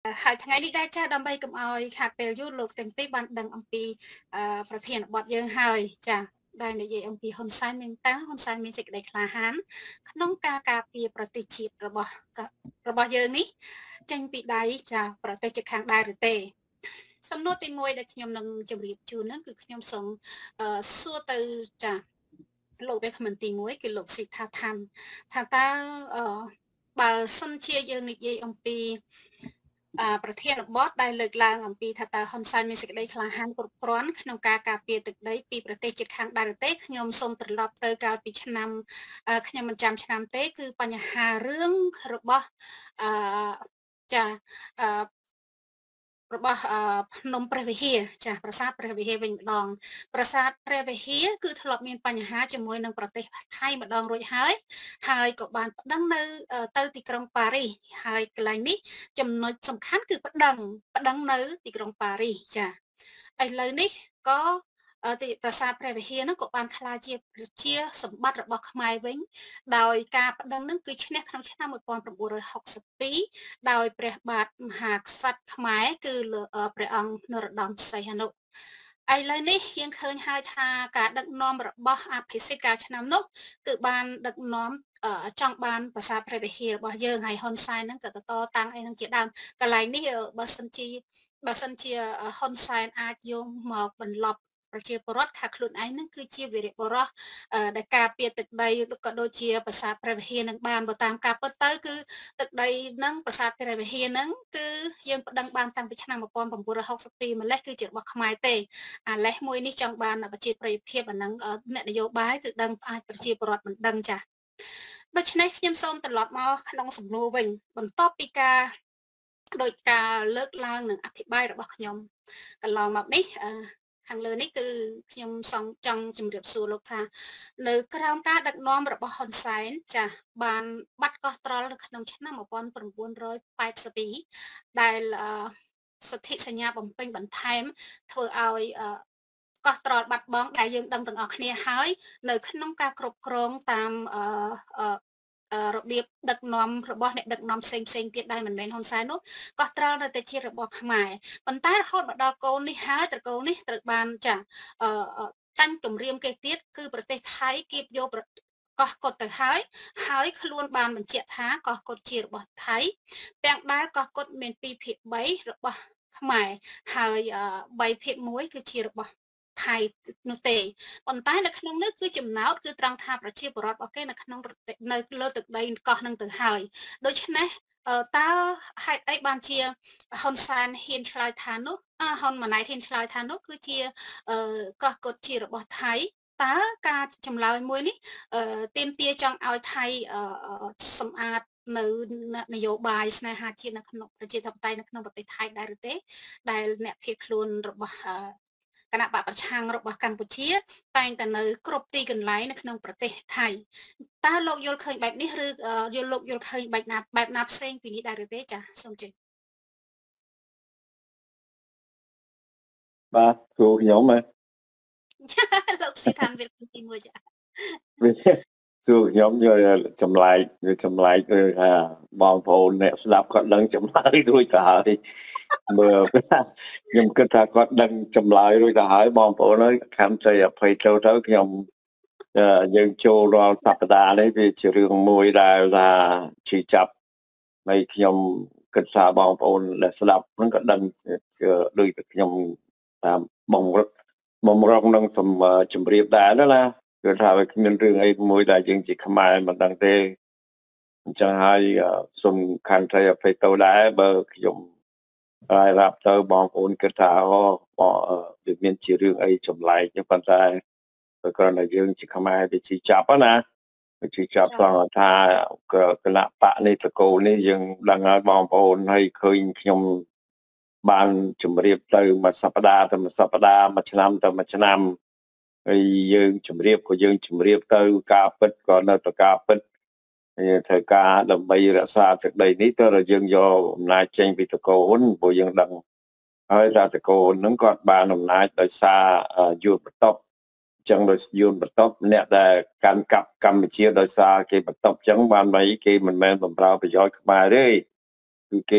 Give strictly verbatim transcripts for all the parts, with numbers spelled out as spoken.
ហើយថ្ងៃនេះដែរចាដើម្បីកុំឲ្យខាតពេលយូរលោកទាំងពីរបានដឹងអំពីប្រធានបទយើងហើយចាដែលនិយាយអំពីហ៊ុនសែនមានតើហ៊ុនសែនមានសេចក្តីក្លាហានក្នុងការការពារប្រទេសជាតិរបស់របស់យើងនេះចេញពីដៃចាប្រទេសជិតខាងដែរឬទេសំណួរទីមួយដែលខ្ញុំនឹងជម្រាបជូនហ្នឹងគឺខ្ញុំសូមសួរទៅចាលោកវាគ្មិនទីមួយគឺលោកស៊ីថាថានថាតើបើសិនជាយើងនិយាយអំពីប្រធានបទដែលលើកឡើងអំពីថាតើហ៊ុនសែនមានសេចក្តីក្លាហានគ្រប់គ្រាន់ក្នុងការការពារទឹកដីពីប្រទេសជិតខាងដែរទេខ្ញុំសូមត្រឡប់ទៅកាលពីឆ្នាំខ្ញុំមិនចាំឆ្នាំទេគឺបញ្ហារឿងរបស់អឺចាអឺរបស់ភ្នំព្រះវិហារចាប្រាសាទព្រះវិហារវិញម្ដងប្រាសាទព្រះវិហារគឺធ្លាប់មានបញ្ហាជាមួយនឹងប្រទេសថៃម្ដងរួចហើយហើយក៏បានប្តឹងនៅទៅទីក្រុងប៉ារីសហើយកន្លែងនេះចំណុចសំខាន់គឺប្តឹងប្តឹងនៅទីក្រុងប៉ារីសចាឥឡូវនេះក៏ទីប្រាសាទព្រះវិហារនោះក៏បានក្លាយជាជាសម្បត្តិរបស់ខ្មែរវិញដោយការប្តឹងនឹងគឺឈ្នះក្នុងឆ្នាំmột nghìn chín trăm sáu mươi haiដោយព្រះបាទមហាក្សត្រខ្មែរគឺព្រះអង្គនរោត្តមសីហនុឥឡូវនេះយើងឃើញហើយថាការដឹកនាំរបស់អភិសិទ្ធកាលឆ្នាំនោះគឺបានដឹកនាំចង់បានប្រាសាទព្រះវិហាររបស់យើងហើយហ៊ុនសែនហ្នឹងក៏តតតាំងអីហ្នឹងជាដើមកន្លែងនេះបើសិនជាបើសិនជាហ៊ុនសែនអាចយកមកបន្លប់ប្រជាពលរដ្ឋថាខ្លួនឯងនឹងគឺជាវីរបុរសដែលការពារទឹកដីក៏ដូចជាប្រាសាទព្រះវិហារនឹងបានបើតាមការពិតទៅគឺទឹកដីនឹងប្រាសាទព្រះវិហារនឹងគឺយើងប្តឹងបានតាំងពីឆ្នាំmột nghìn chín trăm sáu mươi haiម្លេះគឺជារបស់ខ្មែរទេអាលេះមួយនេះចង់បានប្រជាប្រិយភាពអានឹងអ្នកនយោបាយគឺដឹងអាចប្រជាពលរដ្ឋមិនដឹងចា៎ដូច្នេះខ្ញុំសូមត្រឡប់មកក្នុងសំណួរវិញបន្ទាប់ពីការដោយការលើកឡើងនិងអធិប្បាយរបស់ខ្ញុំកន្លងមកនេះខាងលើនេះគឺខ្ញុំសូមចង់ជម្រាបសួរលោកថានៅក្រោមការដឹកនាំរបស់ហ៊ុនសែនចាស់បានបាត់កោះត្រល់នៅក្នុងឆ្នាំmột nghìn chín trăm tám mươi haiដែលសិទ្ធិសញ្ញាបំពេញបន្ថែមធ្វើឲ្យកោះត្រល់បាត់បង់ដែលយើងដឹងទាំងអស់គ្នាហើយនៅក្នុងការគ្រប់គ្រងតាមរបៀបដឹកនាំរបស់អ្នកដឹកនាំផ្សេងផ្សេងទៀតដែលមិនមែនហ៊ុនសែននោះក៏ត្រូវនៅតែជារបស់ខ្មែរប៉ុន្តែរហូតមកដល់កូននេះហើយត្រកូលនេះត្រូវបានចាអឺចាញ់គម្រាមគេទៀតគឺប្រទេសថៃគៀបយកកោះកុដទៅហើយហើយខ្លួនបានបញ្ជាក់ថាកោះកុដជារបស់ថៃទាំងដែលកោះកុដមានពីរភាគបីរបស់ខ្មែរហើយបីភាគមួយគឺជារបស់ថៃនោះទេប៉ុន្តែនៅក្នុងនេះគឺចំណោទគឺត្រង់ថាប្រជាពលរដ្ឋរបស់គេនៅក្នុងនៅលើទឹកដីកោះនឹងទៅហើយដូច្នេះតើហេតុអីបានជាហ៊ុនសែនហ៊ានឆ្លើយថានោះហ៊ុនម៉ាណែតហ៊ានឆ្លើយថានោះគឺជាកោះកុដជារបស់ថៃតើការចម្លើយមួយនេះទាមទារចង់ឲ្យថៃសម្អាតនៅនយោបាយស្នេហាជាតិនៅក្នុងប្រជាធិបតេយ្យនៅក្នុងប្រទេសថៃដែរឬទេដែលអ្នកភៀសខ្លួនរបស់គណៈបកប្រឆាំងរបស់កម្ពុជាតែងតែនៅគ្រប់ទីកន្លែងនៅក្នុងប្រទេសថៃតើលោកយល់ឃើញបែបនេះឬយល់លោកយល់ឃើញបែបណាបែបណាផ្សេងពីនេះដែរឬទេចាសូមជឿបាទគ្រូខ្ញុំហ៎លោកស៊ីថានវាទីមួយចាគ្រូខ្ញុំយកចម្លែកយកចម្លែកគឺថាបងប្អូនអ្នកស្ដាប់គាត់ដឹងចម្លើយរួចទៅហើយមើលខ្ញុំគិតថាគាត់ដឹងចម្លើយរួចទៅហើយបងប្អូនហើយខំใจអភ័យទៅទៅខ្ញុំយើងចូលរាល់សប្តាហ៍នេះវាជារឿងមួយដែលថាជិះចាប់ហើយខ្ញុំគិតថាបងប្អូនដែលស្ដាប់ហ្នឹងក៏ដឹងដូចតែខ្ញុំតាមបងរត់បំរុងនឹងសំជម្រាបដែរណាគឺថាវាគ្មានរឿងអីមួយដែលយើងជាខ្មែរមិនដឹងទេអញ្ចឹងហើយសូមខន្តីអភ័យទោសដែរបើខ្ញុំហើយរាប់ទៅបងប្អូនគិតថាអូវាមានជារឿងអីចម្លែកទេប៉ុន្តែគ្រាន់តែយើងជាខ្មែរវាជាចាប់ណាវាជាចាប់ផងថាគណៈបកនេះតកូលនេះយើងដឹងហើយបងប្អូនហើយឃើញខ្ញុំបានជម្រាបទៅមួយសប្តាហ៍ទៅមួយសប្តាហ៍មួយឆ្នាំទៅមួយឆ្នាំហើយយើងជម្រាបក៏យើងជម្រាបទៅការពិតក៏នៅតែការពិតហើយត្រូវការដើម្បីរក្សាទឹកដីនេះទៅយើងយកអំណាចចេញពីតកូលព្រោះយើងដឹងហើយថាតកូលហ្នឹងគាត់បានអំណាចដោយសារយុទ្ធបន្ទប់អញ្ចឹងដោយយុទ្ធបន្ទប់អ្នកដែលកាន់កាប់កម្ពុជាដោយសារគេបន្ទប់អញ្ចឹងបានបីគេមិនមែនបំរើប្រយោជន៍ខ្មែរទេគឺគេ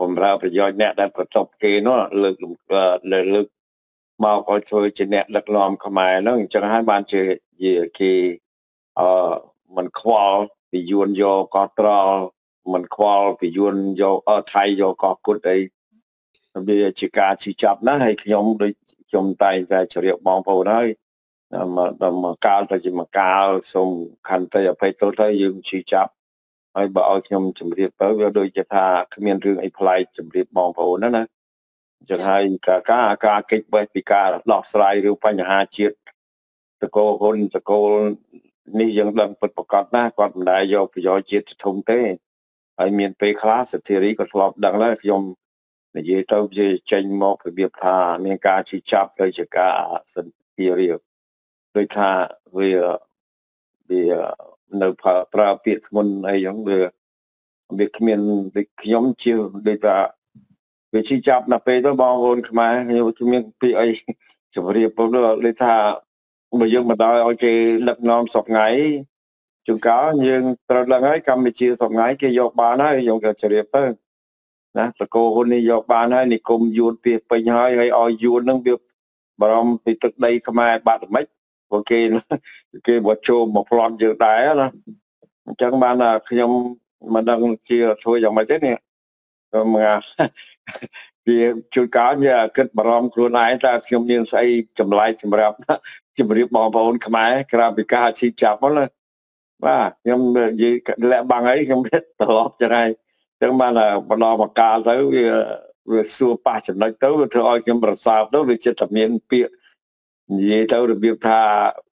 ผมเราประโยชน์เนี่ยได้ประสบเกณฑ์เนาะเลิกเลยเลิกมาก็ช่วยจะเนี่ยลักลอมเข้ามาแล้วจังให้บ้านเจอเยี่ยกีเอ่อมันควอลไปยวนโยกอตรอมันควอลไปยวนโยเออไทยโยกอกุดไอเบียจิกาชิจับนะให้ขยมโดยจมไตใจเฉลียวมองพอได้มามาก้าวแต่จะมาก้าวส่งคันแต่ไปตัวได้ยืมชิจับให้บ่เอาขยมจำเรียบไปโดยจะทาขมิ้นเรื่องไอ้พลายจำเรียบมองพอนั่นนะจะให้กากากาเก็บไว้ปีกาหลอกสลายหรือปัญหาเชียดตะโกคนตะโกนี่ยังดังปดประกอบหน้าก่อนได้โยประโยชน์เชียดทงเต้ไอ้เมียนไปคลาสเทรีก็ทลอบดังแล้วขยมในยี่เต้าจะเจนมอกเบียบทาเมียนกาชิจับโดยจะกาสันติเรียบโดยทาเวียเบียในพระปราเปียกมันไอ้ยังเบียเบียขมิ้นเบียขยมเชียวโดยจะเวชิจับนับไปต้องมองคนขมายอยู่ที่มีปีไอจะเรียบปุ๊บแล้วเลยถ้าเมื่อยังมาได้เอาใจหลักน้อมสอบไงจุดก้าวยังตระหนักให้กรรมวิจิตรสอบไงที่ยกบานให้ยังจะเรียบเพิ่มนะตะโกคนนี้ยกบานให้นิคมยูนเปียไปให้ให้ออยยูนนั่งเบียบรมปีตึกใดขมายบาดไม่โอเคนะโอเคบทโชว์บทพลอนเยอะได้นะจังบ้านน่ะขยมมาดังเชียร์ช่วยอย่างไรเนี่ยก็มาที่จุดการเนี่ยเกิดบารมครูนายแต่ขยมยังใส่จำลายจำรับจำเรียบมองพอนขมายกราบิกาชีจับมันเลยว่าขยมยีและบางไอ้ขยมตลอดจะได้จังบ้านน่ะบารมกาแล้วเวสัวป้าจันทร์เต้าเธอเอาขยมประสาทแล้ววิจิตรเมียนเปียยีเต้าระเบียบท่า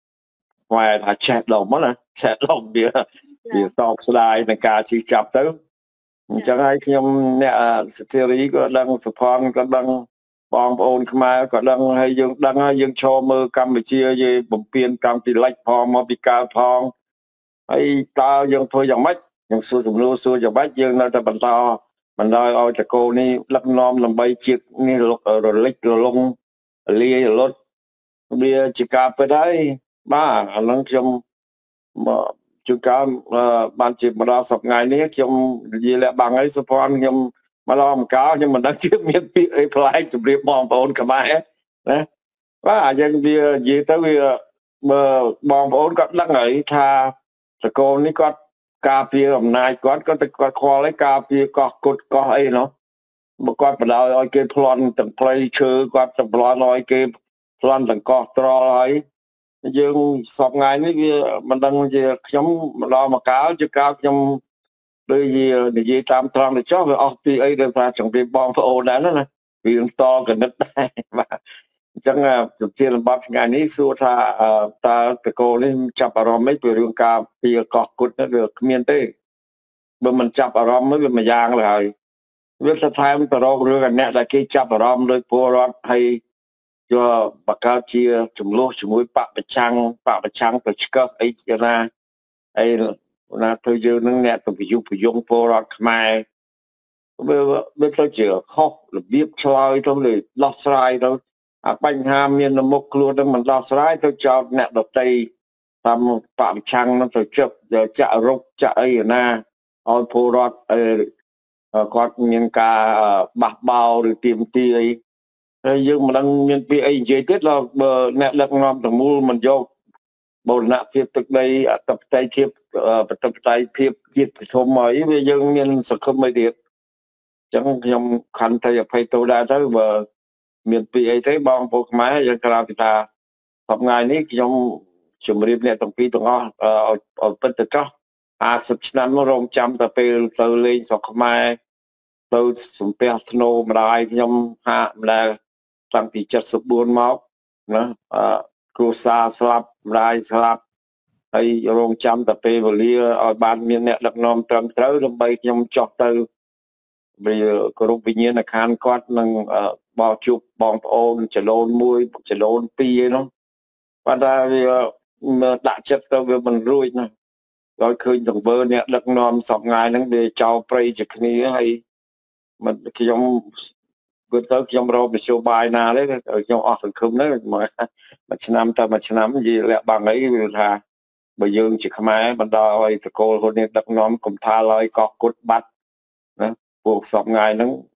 ngoài là chẹt lồng mất nè chẹt lồng bia bia sọc slideในการชี้จับเต้าจะให้ขยมเนี่ยสเตอรี่ก็ดังสปอนก็ดังบองโอนขึ้นมาก็ดังให้ยังดังให้ยังโชว์มือกัมพูชียี่ผมเปลี่ยนกัมปีเล็กพองมาปีกาพองไอ้ตายังพอยังไม่ยังสู้สมรู้สู้จะไม่ยังน่าจะบรรทอมันได้เอาจากโกนี่ลักน้อมลำใบจิกนี่ลกรถเล็กรถลงเลียรถเบียจิกาไปได้บ้าอันนั้นชมจุดการบานจิบมาเราสับไงนี้ชมยีแหละบางไอ้สปอนชมมาลองก้าวยังมันดังเชื่อมีปีไอ้พลายจุดเรียบมองโอนกับมาเอ๊ะนะว่ายังเบียยีแต่เบียเมื่อมองโอนก็ดังไงท่าตะโกนนี่ก็กาเปียกับนายก็ก็ตะกอคอไล่กาเปียก็กดก็ไอ้เนาะเมื่อก่อนไปเราไอ้เกพลอนตั้งเพลย์เชื่อก็ตั้งพลอนไอ้เกพลอนตั้งก็ตรอไอ้ยังสอบไงนี่มันดังจะขยมรอมาก้าวจะก้าวขยมโดยยี่ในยี่ตามทางในชอบไปออกปีไอ้เดินทางจังไปบองพระโอนั้นนะปีนต่อกันนัดได้มาจังจุดเทียนบับงานนี้สู้ท่าตาตะโกนี่จับอารมณ์ไม่เปลี่ยนกาปีกอกกุดนั่นเดือดเมียนเต้เมื่อมันจับอารมณ์ไม่เป็นมายางเลยเวลาท้ายมันตะรองเรื่องกันเนี่ยแต่กี้จับอารมณ์โดยพัวรอดให้cho bà cao chia chủng lô chủng mũi bạc bạch trăng bạc bạch trăng bạch cấp ấy cho na ấy là tôi giờ nâng nhẹ tôi bị dùng bị dùng po ra mai bây bây tôi chỉ khóc là biết chơi thôi để lót sai thôi à bánh ham miên là một luôn đó mình lót sai tôi cho nhẹ đập tay làm bạc bạch trăng nó tôi chụp giờ chạ rốc chạ ấy na ôi po ra có những cả bạc bao rồi tìm ti ấy nhưng mà đang miền Tây ấy chơi tết là bờ nẹt lật ngom tầng mưu mình vô bầu nạp phiệp thực đây tập tay thiệp tập tay thiệp thiệp thôm ấy bây giờ miền sực không mấy điệp chẳng nhom khăn thay phải tôi đã tới bờ miền Tây ấy thấy bong bộ máy dân làm thì ta học ngày ní nhom chuẩn bị nẹt tầng pi tầng o ở ở bên tây đó à sập năm nó rong trăm tập từ lên sọc mai từ sum pe thô mà đại nhom hạ làตั้งปีจัดสมบูรณ์มานะครูซาสลับรายสลับไอ้โรงจำแต่เปบลีเอาบ้านมีเนี่ยดักน้อมตรังเต้าลงไปยมจอกเต้าไปกรุบวิญญาณคานกอดนั่งบ่อจุบบองโอนจะโลนมวยจะโลนปีเนาะว่าได้เมื่อด่าจัดเต้ามันรุ่ยนะเราเคยถึงเบอร์เนี่ยดักน้อมสองงานนั่งเดี๋ยวเจ้าไปจากนี้ให้มันขยมก็ต้องยอมรับในโชว์บายนาเลยยอมออกสังคมเลยมามาชนะแต่มาชนะยี่แหละบางไอ้เวลาบางยังจิขมายบรรดาไอ้ตะโกนคนนี้ดักน้อมกลุ่มทาลอยกอกกุดบัดนะพวกสอบงานนั้น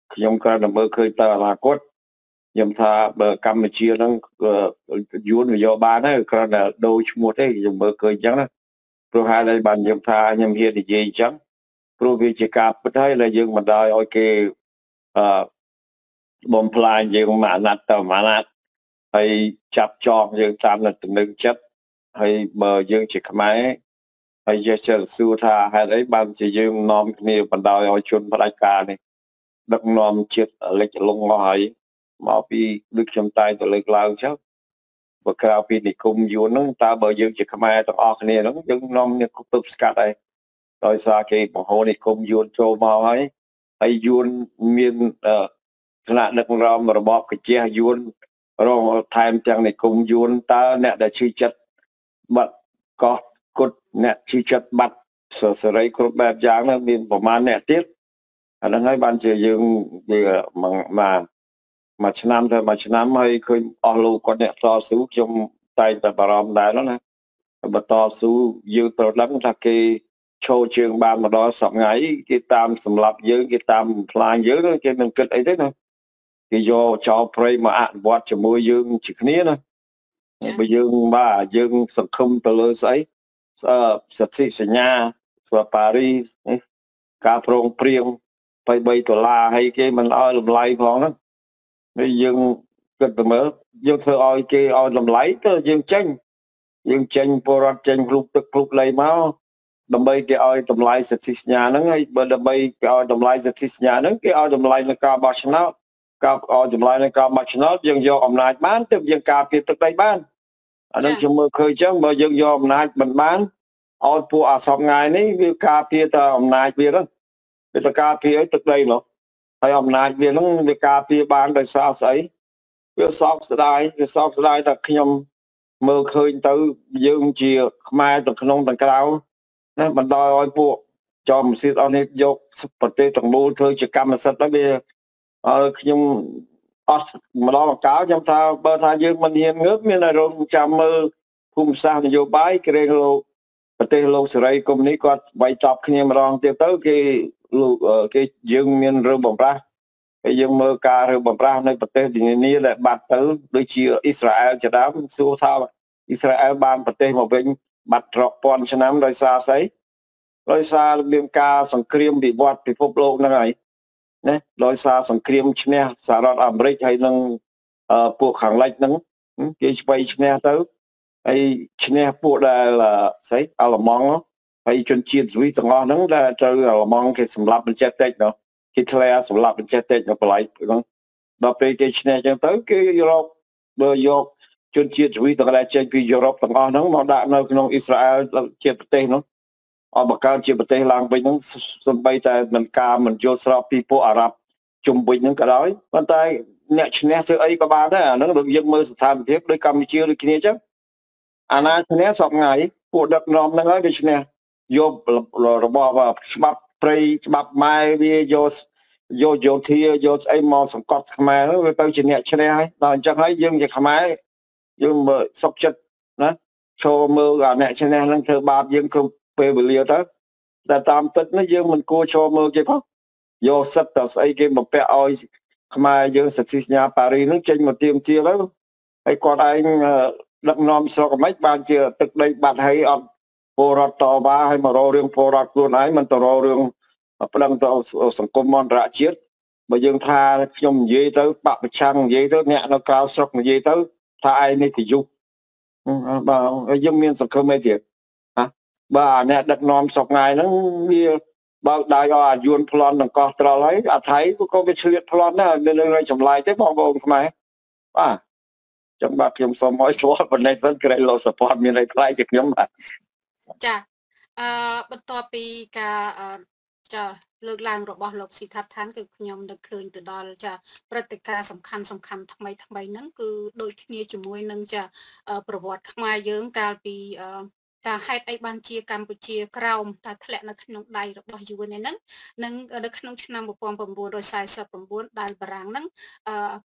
ខ្ញុំក៏តែមើលឃើញតើអនាគតខ្ញុំថាបើកម្ពុជាហ្នឹងយួនវាយកបានហើយគ្រាន់តែដូរឈ្មោះទេខ្ញុំមើលឃើញអញ្ចឹងណាព្រោះហេតុអីបានខ្ញុំថាខ្ញុំហ៊ាននិយាយអញ្ចឹងព្រោះវាជាការពិតហើយដែលយើងមិនដោយឲ្យគេអឺបំផ្លាញយើងមួយអាណត្តិទៅមួយអាណត្តិហើយចាប់ចងយើងតាមនៅទំនឹងចិត្តហើយបើយើងជាខ្មែរហើយយើងចេះសួរថាហេតុអីបានជាយើងនាំគ្នាបណ្ដោយឲ្យជនផ្ដាច់ការនេះដឹកនាំជាតិលិចលងអស់ហើយមកពីដូចខ្ញុំតែងទៅលើកឡើងចឹងបើក្រៅពីនិគមយួនហ្នឹងតើបើយើងជាខ្មែរទាំងអស់គ្នាហ្នឹងយើងនាំគ្នាគប់ស្កាត់ហើយដោយសារគេបង្ហូរនិគមយួនចូលមកហើយហើយយួនមានថ្នាក់ដឹកនាំរបបកញ្ជះយួនរងថែមទាំងនិគមយួនតើអ្នកដែលឈឺចិត្តបាត់កោះគុតអ្នកឈឺចិត្តបាត់សេរីគ្រប់បែបយ៉ាងហ្នឹងមានប្រមាណអ្នកទៀតអាហ្នឹងហើយបានជាយើងវាមកមួយឆ្នាំទៅមួយឆ្នាំហើយឃើញអស់លោកគាត់អ្នកតស៊ូខ្ញុំតែងតែបារម្ភដែរណាបន្តស៊ូយើងត្រូវដឹងថាគេឈោជើងបានមកដល់សប្ងៃគេតាមសម្លាប់យើងគេតាមផ្លាញយើងគេមិនគិតអីទេណាគេយកចោលព្រៃមកអនុវត្តជាមួយយើងជាគ្នាណាបើយើងបាទយើងសង្ឃឹមទៅលើស្អីសន្ធិសញ្ញាស្វាប៉ារីការប្រងព្រៀងបីដុល្លារហើយគេមិនឲ្យតម្លៃផងហ្នឹងហើយយើងគិតទៅមើលយើងធ្វើឲ្យគេឲ្យតម្លៃទៅយើងចេញយើងចេញពលរដ្ឋចេញភ្លុកទឹកភ្លុកលៃមកដើម្បីគេឲ្យតម្លៃសិទ្ធិសញ្ញាហ្នឹងហើយបើដើម្បីគេឲ្យតម្លៃសិទ្ធិសញ្ញាហ្នឹងគេឲ្យតម្លៃនឹងការបោះឆ្នោតការឲ្យតម្លៃនឹងការបោះឆ្នោតយើងយកអំណាចបានទើបយើងការពារទឹកដីបានអាហ្នឹងខ្ញុំមើលឃើញចឹងបើយើងយកអំណាចមិនបានឲ្យពួកអាសពថ្ងៃនេះវាការពារតែអំណាចវាហ្នឹងវាទៅការពារឲ្យទឹកដីនោះហើយអំណាចវាហ្នឹងវាការពារបានដោយសារស្អីវាសោកស្ដាយវាសោកស្ដាយថាខ្ញុំមើលឃើញទៅយើងជាខ្មែរទាំងក្នុងទាំងក្រៅណាបណ្ដោយឲ្យពួកចំស៊ីតអស់នេះយកប្រទេសទាំងមូលធ្វើជាកម្មសិទ្ធិទៅវាឲ្យខ្ញុំអត់ម្ដងម្កាលខ្ញុំថាបើថាយើងមិនហ៊ានងើបមានតែរងចាំមើលភូមិសាស្ត្រនយោបាយក្រែងលោកប្រទេសលោកសេរីកុម្មុយនីគាត់វាយតប់គ្នាម្ដងទៀតទៅគេលោកគេយើងមានរឿងបំរាស់ហើយយើងមើលការរឿងបំរាស់នៅប្រទេសនានាដែលបាត់ទៅដូចជាអ៊ីស្រាអែលជាដើមសួរថាអ៊ីស្រាអែលបានប្រទេសមកវិញបាត់រាប់ពាន់ឆ្នាំដោយសារស្អីដោយសារមានការសង្គ្រាមវិវត្តពិភពលោកហ្នឹងហើយណាដោយសារសង្គ្រាមឈ្នះសហរដ្ឋអាមេរិកហើយនឹងពួកខាងលិចហ្នឹងគេឆ្វេងឈ្នះទៅហើយឈ្នះពួកដែលស្អីអាល្លឺម៉ង់ហើយជនជាតិស្វីសទាំងអស់ហ្នឹងដែលត្រូវអាល្លឺម៉ង់គេសម្លាប់បញ្ចេះតិចនោះគេធ្លាសម្លាប់បញ្ចេះតិចនៅបល័យហ្នឹងដល់ពេលគេឈ្នះចឹងទៅគេយកបើយកជនជាតិស្វីសទាំងដែលចេញពីយុរ៉ុបទាំងអស់ហ្នឹងមកដាក់នៅក្នុងអ៊ីស្រាអែលជាប្រទេសនោះអបកើតជាប្រទេសឡើងវិញហ្នឹងសំបីតែមិនការមិនយល់ស្របពីពួកអារ៉ាប់ជុំវិញហ្នឹងក៏ដោយប៉ុន្តែអ្នកឈ្នះធ្វើអីក៏បានដែរអាហ្នឹងដូចយើងមើលស្ថានភាពដូចកម្ពុជាដូចគ្នាចឹងអាណាឈ្នះសពថ្ងៃពួកដឹកនាំហ្នឹងហើយវាឈ្នះយករបស់ច្បាប់ព្រៃច្បាប់ម៉ែវាយកយកយោធាយកស្អីមកសង្កត់ខ្មែរហ្នឹងវាទៅជាអ្នកឈ្នះហើយដល់អញ្ចឹងហើយយើងជាខ្មែរយើងមើលសុខចិត្តណាចូលមើលអាអ្នកឈ្នះហ្នឹងធ្វើបាបយើងគ្រប់ពេលវេលាទៅតែតាមពិតនេះយើងមិនគួរចូលមើលគេផងយកសិទ្ធិទៅស្អីគេបំពាក់ឲ្យខ្មែរយើងសិទ្ធិសញ្ញាប៉ារីហ្នឹងចេញមកទៀមទាទៅហើយគាត់ឯងដឹកនាំស្រុកអាមេរិកបានជាទឹកដីបាត់ហើយអត់ពលរដ្ឋតវ៉ាហើយមករករឿងពលរដ្ឋខ្លួនឯងមិនទៅរករឿងប្តឹងទៅសង្គមអន្តរជាតិបើយើងថាខ្ញុំនិយាយទៅបពប្រឆាំងនិយាយទៅអ្នកនៅក្រៅស្រុកនិយាយទៅថាឯងនេះប្រយុទ្ធបាទយើងមានសង្ឃឹមអីទៀតណាបើអ្នកដឹកនាំស្រុកថ្ងៃហ្នឹងវាបើកដៃឲ្យអាយួនប្លន់ទាំងកោះត្រល់ហើយអាថៃក៏វាឆ្លៀតប្លន់ដែរមានរឿងចម្លែកទេបងប្អូនខ្មែរបាទចឹងបាទខ្ញុំសូមឲ្យស្គាល់ប៉ុណ្ណេះទៅក្រែងលោកសពតមានអីថ្លៃពីខ្ញុំបាទចាអឺបន្ទាប់ពីការចាលើកឡើងរបស់លោកស៊ីថាឋានគឺខ្ញុំនឹកឃើញទៅដល់ចាព្រឹត្តិការណ៍សំខាន់សំខាន់ថ្មីថ្មីហ្នឹងគឺដូចគ្នាជាមួយនឹងចាប្រវត្តិខ្មែរយើងកាលពីតើហេតុអីបានជាកម្ពុជាក្រោមតើធ្លាក់នៅក្នុងដៃរបស់យួនហ្នឹងនឹងនៅក្នុងឆ្នាំmột nghìn chín trăm bốn mươi chínដែលបារាំងហ្នឹង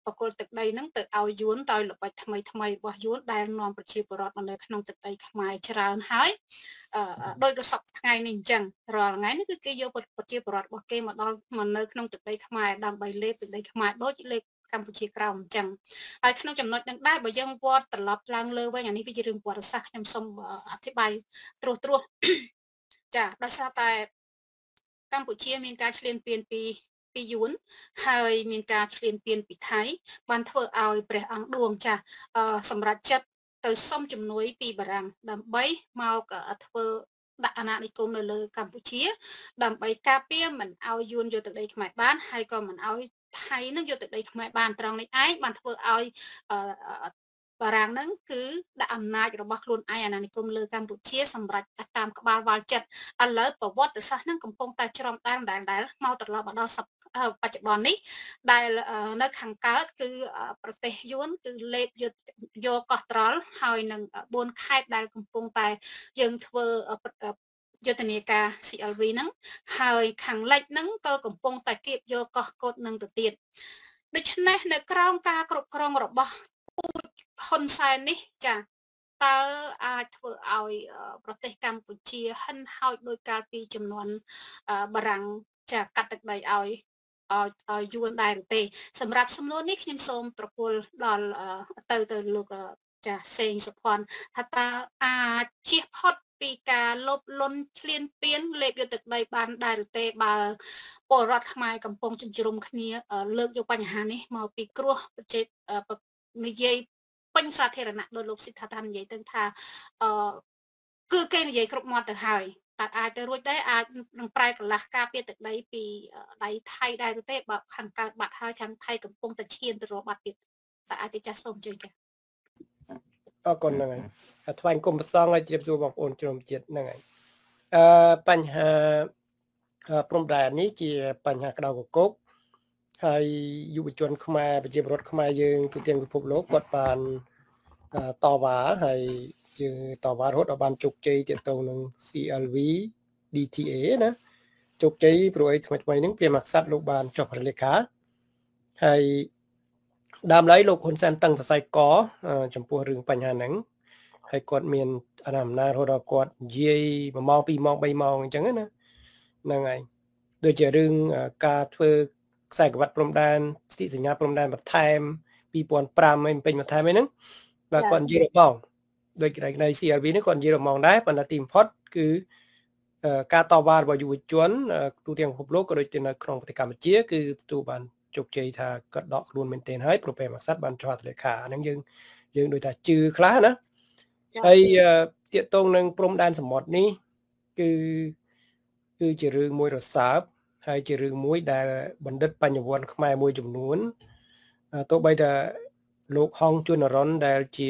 បកគលទឹកដីហ្នឹងទៅឲ្យយួនទៅល្បិចថ្មីថ្មីរបស់យួនដែលនាំប្រជាពលរដ្ឋមកនៅក្នុងទឹកដីខ្មែរច្រើនហើយអឺដោយរសពថ្ងៃនេះអញ្ចឹងរាល់ថ្ងៃនេះគឺគេយកប្រជាពលរដ្ឋរបស់គេមកដល់មកនៅក្នុងទឹកដីខ្មែរដើម្បីលេបទឹកដីខ្មែរដូចលេបកម្ពុជាក្រោមអញ្ចឹងហើយក្នុងចំណុចហ្នឹងដែរបើយើងវត្តត្រឡប់ឡើងលើវិញអានេះវាជារឿងប្រវត្តិសាស្ត្រខ្ញុំសូមអធិប្បាយត្រួសត្រាសចាដោយសារតែកម្ពុជាមានការឈ្លានពានពីពីយួនហើយមានការឈ្លានពានពីថៃបានធ្វើឲ្យព្រះអង្គឌួងចាស់សម្រាប់ចិត្តទៅសុំជំនួយពីបារាំងដើម្បីមកធ្វើដាក់អាណានិគមនៅលើកម្ពុជាដើម្បីការពារមិនឲ្យយួនយកទឹកដីខ្មែរបានហើយក៏មិនឲ្យថៃនឹងយកទឹកដីខ្មែរបានត្រង់នេះឯងបានធ្វើឲ្យបារាំងហ្នឹងគឺដាក់អំណាចរបស់ខ្លួនឯងអាណានិគមលើកម្ពុជាសម្រាប់តាមក្បាលវាល់ចិត្តឥឡូវប្រវត្តិសាស្ត្រហ្នឹងកំពុងតែច្រំដែនដែលដែលមកត្រឡប់មកដល់សបច្ចុប្បន្ននេះដែលនៅខាងកើតគឺប្រទេសយួនគឺលេបយកយកកោះត្រល់ហើយនឹងបួនខេត្តដែលកំពុងតែយើងធ្វើយុទ្ធនាការ ซี แอล วี ហ្នឹងហើយខាងលិចហ្នឹងក៏កំពុងតែគៀបយកកោះកុដនឹងទៅទៀតដូច្នេះនៅក្រោមការគ្រប់គ្រងរបស់ពូជហ៊ុនសែននេះចាតើអាចធ្វើឲ្យប្រទេសកម្ពុជាហិនហោចដោយកាលពីចំនួនបារាំងចាកាត់ទឹកដីឲ្យឲ្យយួនដែរទេសម្រាប់សំណួរនេះខ្ញុំសូមប្រគល់ដល់ទៅទៅលោកចាសេងសុភ័ណ្ឌថាតើអាចជៀសផុតពីការលបលន់ឈ្លានពានលេបយកទឹកដីបានដែរទេបើពលរដ្ឋខ្មែរកំពុងជំជ្រុំគ្នាលើកយកបញ្ហានេះមកពីគ្រោះប្រជែកនិយាយពេញសាធារណៈដោយលោកសិដ្ឋាថានិយាយទៅថាអឺគឺគេនិយាយគ្រប់មាត់ទៅហើយតើអាចទៅរួចទេអាចនឹងប្រែកន្លះការពារទឹកដីពីដៃថៃដែរទេបើខាងកើតបាត់ហើយខាងថៃកំពុងតែឈានទៅរកបាត់ទៀតតើអាចទៅចាស់សូមជើញចាអរគុណហ្នឹងហើយថ្លែងគុំប្រសងឲ្យជម្រាបសួរបងប្អូនជ្រុំជាតិហ្នឹងហើយអឺបញ្ហាព្រំដែននេះជាបញ្ហាក្តៅកគកហើយយុវជនខ្មែរប្រជាពលរដ្ឋខ្មែរយើងទូទាំងពិភពលោកគាត់បានតវ៉ាហើយយើងតវ៉ារហូតដល់បានជោគជ័យទាក់ទងនឹង ซี แอล วี ឌី ที เอ ណាជោគជ័យព្រោះអីថ្មីថ្មីហ្នឹងព្រះមហាក្សត្រលោកបានចុះព្រះលេខាហើយដើមឡើយលោកហ៊ុនសែនតឹងសរសៃកចំពោះរឿងបញ្ហាហ្នឹងហើយគាត់មានអាណាអំណាចរហូតដល់គាត់និយាយមួយម៉ោងពីរម៉ោងបីម៉ោងអញ្ចឹងណាហ្នឹងហើយដូចជារឿងការធ្វើខ្សែក្រវ៉ាត់ព្រំដែនស្ថិសញ្ញាព្រំដែនបន្ថែមពីរពាន់ប្រាំឯងពេញបន្ថែមអីហ្នឹងបាទគាត់និយាយរបងដូចកន្លែងនៃ ซี แอล วี នេះគាត់និយាយរបងដែរប៉ុន្តែទីបំផុតគឺការតវ៉ារបស់យុវជនទូទាំងពិភពលោកក៏ដូចជានៅក្នុងប្រទេសកម្ពុជាគឺទទួលបានជោគជ័យថាគាត់ដកខ្លួនមែនទែនហើយប្រពៃមកសັດបានចោះទលេខាហ្នឹងយើងយើងដូចថាជឿខ្លះណាហើយទាក់ទងនឹងព្រំដែនសមុទ្រនេះគឺគឺជារឿងមួយរសើបហើយជារឿងមួយដែលបណ្ឌិតបញ្ញវន្តខ្មែរមួយចំនួនទោះបីថាលោកហងជួននរ៉ុនដែលជា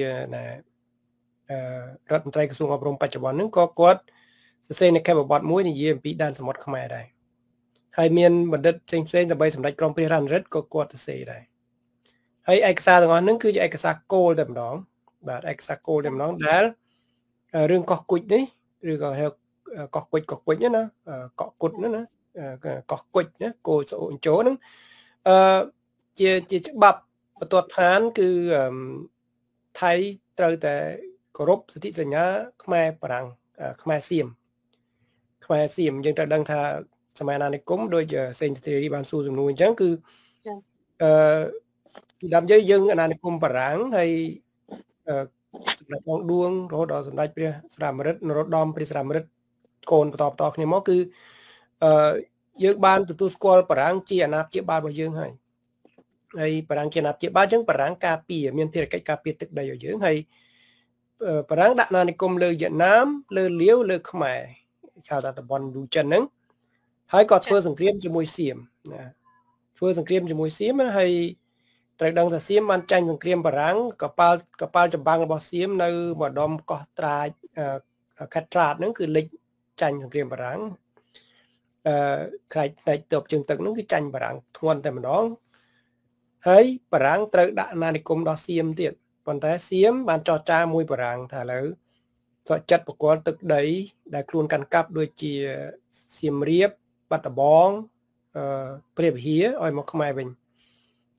រដ្ឋមន្ត្រីក្រសួងអប់រំបច្ចុប្បន្នហ្នឹងក៏គាត់សរសេរនៅខេបបទមួយនិយាយអំពីដែនសមុទ្រខ្មែរដែរហើយមានបណ្ឌិតផ្សេងផ្សេងដើម្បីសម្ដេចក្រមព្រះរាជរិទ្ធក៏គាត់សរសេរដែរហើយឯកសារទាំងអស់ហ្នឹងគឺជាឯកសារគោលតែម្ដងបាទឯកសារគោលតែម្ដងដែលរឿងកោះគុជនេះឬក៏ហៅកោះគុជកោះគុជណាកោះគុជណាកោះគុជណាគោលសូអញ្ជោហ្នឹងអឺជាជាច្បាប់បន្ទាត់ឋានគឺថៃត្រូវតែគោរពសិទ្ធិសញ្ញាខ្មែរបារាំងខ្មែរសៀមខ្មែរសៀមយើងត្រូវដឹងថាសម័យអាណានិគមដូចសេងធារីបានសួរសំណួរអញ្ចឹងគឺអឺពីដើមយើងយើងអាណានិគមបារាំងហើយអឺសម្ដេចអង្គឌួងរហូតដល់សម្ដេចព្រះស្រាមរិទ្ធនរោត្តមព្រះស្រាមរិទ្ធកូនបន្តបន្តគ្នាមកគឺអឺយើងបានទទួលស្គាល់បារាំងជាអាណាព្យាបាលរបស់យើងហើយហើយបារាំងជាអាណាព្យាបាលអញ្ចឹងបារាំងការពារមានភារកិច្ចការពារទឹកដីរបស់យើងហើយបារាំងដាក់អាណានិគមលើវៀតណាមលើលាវលើខ្មែរហៅថាតំបន់លូចិនហ្នឹងហើយក៏ធ្វើសង្គ្រាមជាមួយសៀមណាធ្វើសង្គ្រាមជាមួយសៀមហើយត្រូវដឹងថាសៀមបានចាញ់សង្គ្រាមបារាំងកប៉ាល់កប៉ាល់ចម្បាំងរបស់សៀមនៅម្ដុំកោះត្រាចខេត្តត្រាតហ្នឹងគឺលិចចាញ់សង្គ្រាមបារាំងអឺខ្លាចតែទើបជើងទឹកហ្នឹងគឺចាញ់បារាំងធ្ងន់តែម្ដងហើយបារាំងត្រូវដាក់អាណានិគមដល់សៀមទៀតប៉ុន្តែសៀមបានចរចាមួយបារាំងថាឥឡូវសក់ចិត្តបកលទឹកដីដែលខ្លួនកាន់កាប់ដូចជាសៀមរាបបាត់ដំបងអឺព្រះវិហារឲ្យមកខ្មែរវិញ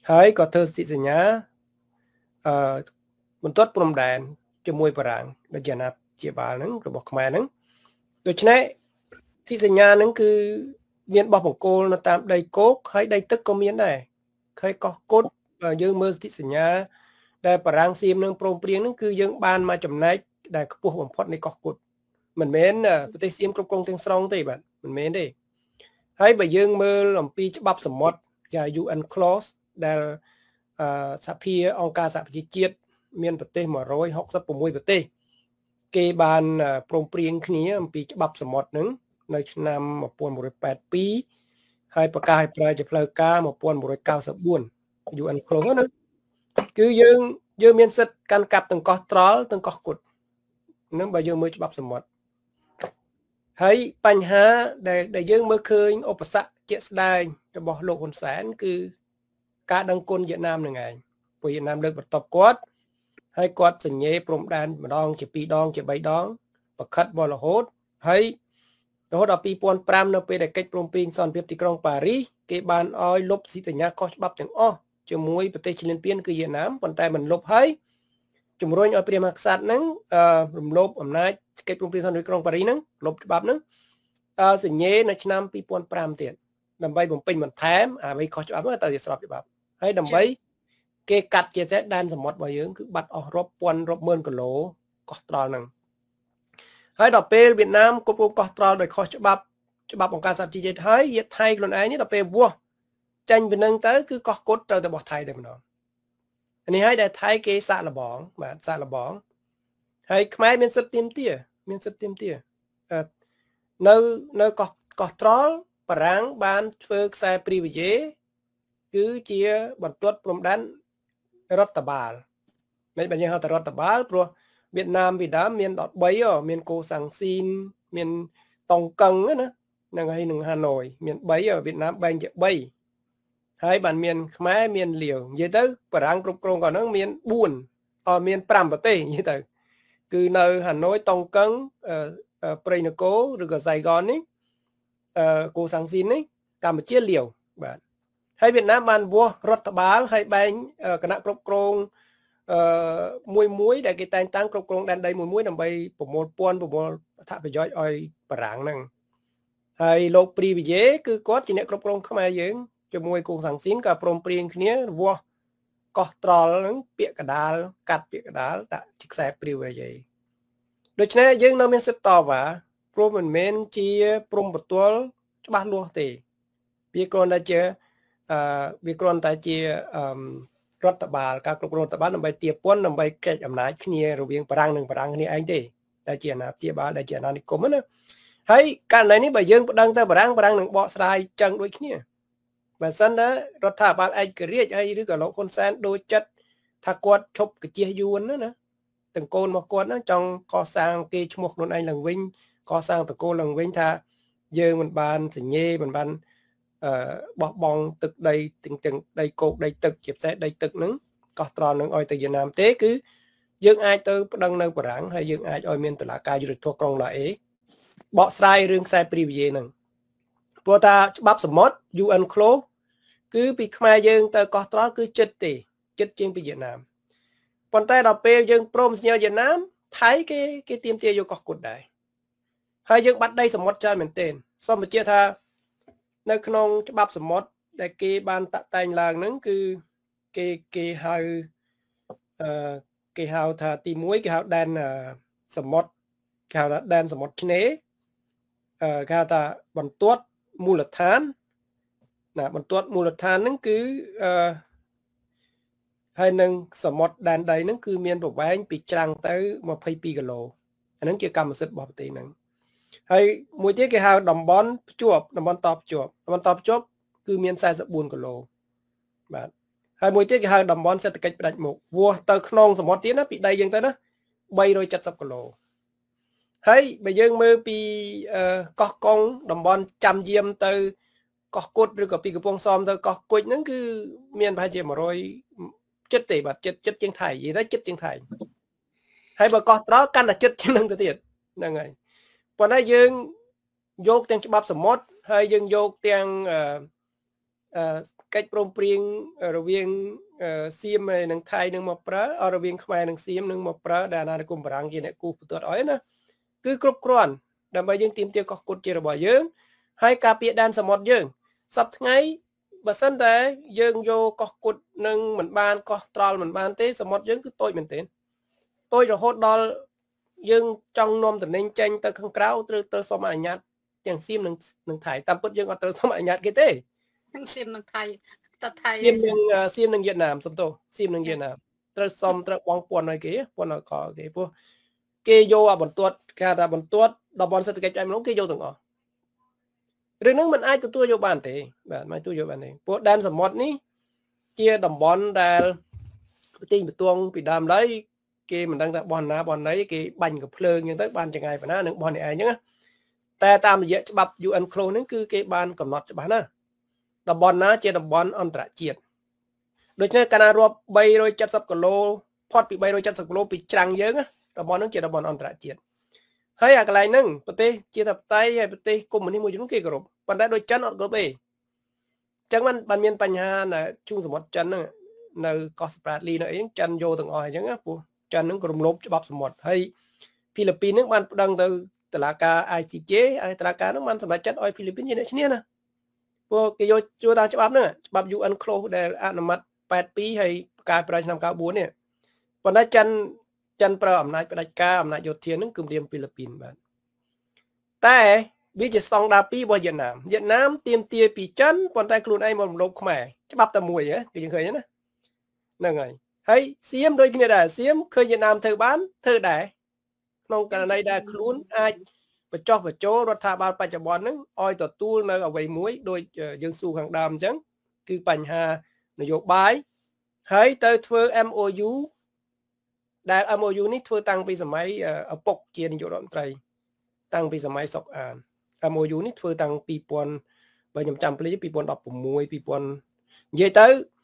ហើយក៏ធ្វើសន្ធិសញ្ញាអឺបន្ទាត់ព្រំដែនជាមួយបារាំងដូចជាអាណាព្យាបាលហ្នឹងរបស់ខ្មែរហ្នឹងដូច្នេះសន្ធិសញ្ញាហ្នឹងគឺមានបោះបង្គោលនៅតាមដីគោកហើយដីទឹកក៏មានដែរឃើញកោះគុតយើងមើលសន្ធិសញ្ញាដែលបារាំងសៀមនឹងព្រមព្រៀងហ្នឹងគឺយើងបានមកចំណែកដែលខ្ពស់បំផុតនៃកោះគុតមិនមែនប្រទេសសៀមគ្រប់គ្រងទាំងស្រុងទេបាទមិនមែនទេហើយបើយើងមើលអំពីច្បាប់សមុទ្រគេ U N Clause ដែលសហភាពអង្គការសហប្រជាជាតិមានប្រទេសmột trăm sáu mươi sáuប្រទេសគេបានព្រមព្រៀងគ្នាអំពីច្បាប់សមុទ្រហ្នឹងនៅឆ្នាំmột nghìn một trăm tám mươi haiហើយប្រកាសឲ្យប្រើជាផ្លូវការmột nghìn một trăm chín mươi tư យូ เอ็น Clause ហ្នឹងគឺយើងយើងមានសិទ្ធិកាន់កាប់ទាំងកោះត្រល់ទាំងកោះគុតហ្នឹងបើយើងមើលច្បាប់សមុទ្រហើយបញ្ហាដែលដែលយើងមើលឃើញឧបសគ្គជាក់ស្ដែងរបស់លោកហ៊ុនសែនគឺការដឹងគុណវៀតណាមនឹងឯងពួកវៀតណាមលើកបន្ទប់គាត់ហើយគាត់សញ្ញេព្រំដែនម្ដងជាពីរដងជាបីដងប្រខិតបរហូតហើយរហូតដល់ពីរពាន់ប្រាំនៅពេលដែលកិច្ចព្រមព្រៀងសន្តិភាពទីក្រុងប៉ារីសគេបានឲ្យលុបសន្ធិសញ្ញាខុសច្បាប់ទាំងអស់ជាមួយប្រទេសជលិនពៀនគឺវៀតណាមប៉ុន្តែមិនលុបហើយជំរុញឲ្យព្រះមហាក្សត្រហ្នឹងរំលោភអំណាចកិច្ចព្រមព្រៀងសន្តិភាពក្រុងប៉ារីសហ្នឹងលុបច្បាប់ហ្នឹងសញ្ញេនៅឆ្នាំពីរពាន់ប្រាំទៀតដើម្បីបំពេញបន្ថែមអ្វីខុសច្បាប់ហ្នឹងទៅជាស្របច្បាប់ហើយដើម្បីគេកាត់ជាតែដែនសមុទ្ររបស់យើងគឺបាត់អស់រាប់ពាន់រាប់ម៉ឺនគីឡូកោះត្រល់ហ្នឹងហើយដល់ពេលវៀតណាមគ្រប់គ្រងកោះត្រល់ដោយខុសច្បាប់ច្បាប់អង្គការសហប្រជាជាតិហើយវាថៃខ្លួនឯងនេះដល់ពេលវាស់ចាញ់ពីនឹងទៅគឺកោះគុតត្រូវតែបោះថៃតែម្ដងនេះហើយដែលថៃគេសាក់លបងបាទសាក់លបងហើយខ្មែរមានសិទ្ធិទាមទារមានសិទ្ធិទាមទារនៅនៅកោះកោះត្រល់បារាំងបានធ្វើខ្សែព្រីវីយេគឺជាបន្ទាត់ព្រំដែនរដ្ឋបាលមិនបើយើងហៅថារដ្ឋបាលព្រោះវៀតណាមពីដើមមានដល់បីមានកូសាំងស៊ីនមានតុងកឹងណាហ្នឹងហើយនឹងហាណូយមានបីវៀតណាមបែងជាបីហើយបានមានខ្មែរមានលាវនិយាយទៅបារាំងគ្រប់គ្រងក៏ហ្នឹងមានបួនអត់មានប្រាំប្រទេសនិយាយទៅគឺនៅហាណូយតុងកឹងព្រៃនគរឬក៏សៃហ្គននេះអឺកូសាំងស៊ីននេះកម្ពុជាលាវបាទហើយវៀតណាមបានវាស់រដ្ឋបាលហើយបែងគណៈគ្រប់គ្រងអឺមួយមួយដែលគេតែងតាំងគ្រប់គ្រងដែនដីមួយមួយដើម្បីប្រមូលពន្ធប្រមូលអត្ថប្រយោជន៍ឲ្យបារាំងហ្នឹងហើយលោកព្រីវីយេគឺគាត់ជាអ្នកគ្រប់គ្រងខ្មែរយើងជាមួយកូសាំងស៊ីនក៏ព្រមព្រៀងគ្នាវាស់កោះត្រល់ហ្នឹងពាក្យកដាលកាត់ពាក្យកដាលដាក់ជាខ្សែព្រីវីយេដូច្នេះយើងនៅមានសិទ្ធិតវ៉ាព្រោះមិនមែនជាព្រំប្រទល់ច្បាស់លាស់ទេវាគ្រាន់តែជាអឺវាគ្រាន់តែជាអឺរដ្ឋបាលការគ្រប់គ្រងរដ្ឋបាលដើម្បីទាពន្ធដើម្បីកេចអំណាចគ្នារវាងបារាំងនិងបារាំងគ្នាឯងទេដែលជាអាណាព្យាបាលដែលជាអាណានិគមណាហើយករណីនេះបើយើងប្តឹងទៅបារាំងបារាំងនឹងបកស្រាយចឹងដូចគ្នាបើសិនណារដ្ឋាភិបាលឯករាជ្យហើយឬក៏លោកហ៊ុនសែនដូចចិត្តថាគាត់ឈប់កជះយួនណាណាទាំងកូនរបស់គាត់ណាចង់កសាងគេឈ្មោះខ្លួនឯងឡើងវិញកសាងតកូលឡើងវិញថាយើងមិនបានសញ្ញេមិនបានអឺបោះបង់ទឹកដីទាំងទាំងដីគោកដីទឹកជាពិសេសដីទឹកហ្នឹងកោះត្រល់នឹងឲ្យទៅវៀតណាមទេគឺយើងអាចទៅប្តឹងនៅបារាំងហើយយើងអាចឲ្យមានតុលាការយុត្តិធម៌ក្រុងឡាអេបកស្រាយរឿងខ្សែព្រីវីយេហ្នឹងព្រោះថាច្បាប់សមុទ្រ U N Clause គឺពីខ្មែរយើងទៅកោះត្រល់គឺចិត្តទេចិត្តជាងពីវៀតណាមប៉ុន្តែដល់ពេលយើងព្រមសញ្ញាវៀតណាមថៃគេគេទាមទារយកកោះគុតដែរហើយយើងបាត់ដីសមុទ្រច្រើនមែនទែនសូមបញ្ជាក់ថានៅក្នុងច្បាប់សមុទ្រដែលគេបានតាក់តែងឡើងហ្នឹងគឺគេគេហៅអឺគេហៅថាទីមួយគេហៅដែនសមុទ្រគេហៅថាដែនសមុទ្រឆ្នេរអឺគេហៅថាបន្ទាត់មូលដ្ឋានណាបន្ទាត់មូលដ្ឋានហ្នឹងគឺអឺហើយនឹងសមុទ្រដែនដីហ្នឹងគឺមានប្រវែងពីច្រាំងទៅยี่สิบสองគីឡូអាហ្នឹងជាកម្មសិទ្ធិរបស់ប្រទេសហ្នឹងហើយមួយទៀតគេហៅតំបន់ភ្ជាប់តំបន់តភ្ជាប់តំបន់តភ្ជាប់គឺមានสี่สิบสี่គីឡូបាទហើយមួយទៀតគេហៅតំបន់សេដ្ឋកិច្ចផ្ដាច់មុខវាស់ទៅក្នុងសមុទ្រទៀតណាពីដីយើងទៅណា三百七十គីឡូហើយបើយើងមើលពីកោះកុងតំបន់ចាំយាមទៅកោះគុតឬក៏ពីកំពង់សោមទៅកោះគុជហ្នឹងគឺមានប្រហែលជាmột trămចិត្តទេបាទចិត្តចិត្តជាងថៃនិយាយទៅចិត្តជាងថៃហើយបើកោះត្រល់កាន់តែចិត្តជាងនឹងទៅទៀតហ្នឹងហើយប៉ុន្តែយើងយកទាំងច្បាប់សមុទ្រហើយយើងយកទាំងអឺកិច្ចព្រមព្រៀងរវាងសៀមនិងថៃនឹងមកប្រើរវាងខ្មែរនិងសៀមនឹងមកប្រើដែលអាណានិគមបារាំងជាអ្នកគូសបន្ទាត់ឲ្យណាគឺគ្រប់គ្រាន់ដើម្បីយើងទាមទារកោះគុតជារបស់យើងហើយការពារដែនសមុទ្រយើងសប្តាហ៍ថ្ងៃបើសិនតែយើងយកកោះគុតនឹងមិនបានកោះត្រល់មិនបានទេសមុទ្រយើងគឺតូចមែនទែនតូចរហូតដល់យើងចង់នាំតំណែងចេញទៅខាងក្រៅត្រូវត្រូវសុំអនុញ្ញាតទាំងសៀមនិងនិងថៃតាមពិតយើងអត់ត្រូវសុំអនុញ្ញាតគេទេសៀមនិងថៃតថៃសៀមនិងសៀមនិងវៀតណាមសំទោសៀមនិងវៀតណាមត្រូវសុំត្រូវបងពន្ធឲ្យគេពន្ធឲ្យកគេព្រោះគេយកអាបន្ទាត់គេថាបន្ទាត់តំបន់សេដ្ឋកិច្ចឯម្លងគេយកទាំងអស់រឿងហ្នឹងมันអាចទទួលយកបានទេបាទមិនទទួលយកបានទេព្រោះដែនសមុទ្រនេះជាតំបន់ដែលប្រទេសបទួងពីដើមឡើយគេមិនដឹងថាបោះណាបោះណីគេបាញ់កំភ្លើងអញ្ចឹងទៅបានចង្អាយប៉ុណ្ណានឹងបោះនេះឯងអញ្ចឹងតែតាមរយៈច្បាប់ ยู เอ็น Close ហ្នឹងគឺគេបានកំណត់ច្បាស់ណាតំបន់ណាជាតំបន់អន្តរជាតិដូច្នេះកាលណារាប់បីរយเจ็ดสิบគីឡូផុតពីបីរយเจ็ดสิบគីឡូពីច្រាំងយើងតំបន់ហ្នឹងជាតំបន់អន្តរជាតិហើយអាកន្លែងហ្នឹងប្រទេសជាធិបតេយ្យហើយប្រទេសកុម្មុយនីសមួយចំនួនគេគោរពប៉ុន្តែដូចចិនអត់គោរពទេអញ្ចឹងมันបានមានបញ្ហានៅជួងសមុទ្រចិនហ្នឹងនៅកោះស្ប្រាតលីនៅអីហ្នឹងចិនយកទាំងអស់អញ្ចឹងណាព្រោះចិនហ្នឹងក៏រំលោភច្បាប់សមុទ្រហើយហ្វីលីពីនហ្នឹងបានប្តឹងទៅតុលាការ ไอ ซี เจ ហើយតុលាការហ្នឹងបានសម្រេចចិត្តឲ្យហ្វីលីពីនជាអ្នកឈ្នះណាព្រោះគេយកជួតាមច្បាប់ហ្នឹងច្បាប់ ยู เอ็น Close ដែលអនុម័តแปดปีហើយប្រកាសប្រើឆ្នាំเก้าสิบสี่នេះប៉ុន្តែចិនចិនប្រើអំណាចផ្ដាច់ការអំណាចយោធាហ្នឹងគឺរៀមហ្វីលីពីនបាទតែវាជាស្តង់ដារពីររបស់វៀតណាមវៀតណាមទាមទារពីចិនប៉ុន្តែខ្លួនឯងមករំលោភខ្មែរច្បាប់តែមួយហ៎គឺយើងឃើញណាហ្នឹងហើយហើយសៀមដូចគ្នាដែរសៀមឃើញវៀតណាមធ្វើបានធ្វើដែរក្នុងករណីដែលខ្លួនអាចបញ្ចុះបញ្ចូលរដ្ឋាភិបាលបច្ចុប្បន្នហ្នឹងឲ្យទទួលនៅអ្វីមួយដូចយើងស៊ូខាងដើមអញ្ចឹងគឺបញ្ហានយោបាយហើយទៅធ្វើ em o u ដែល em o u នេះធ្វើតាំងពីសម័យឪពុកជានាយករដ្ឋមន្ត្រីតាំងពីសម័យសុកអាន em o u នេះធ្វើតាំងពីរពាន់បើខ្ញុំចាំភ្លេចពីរពាន់ដប់ប្រាំមួយ ពីរពាន់និយាយទៅ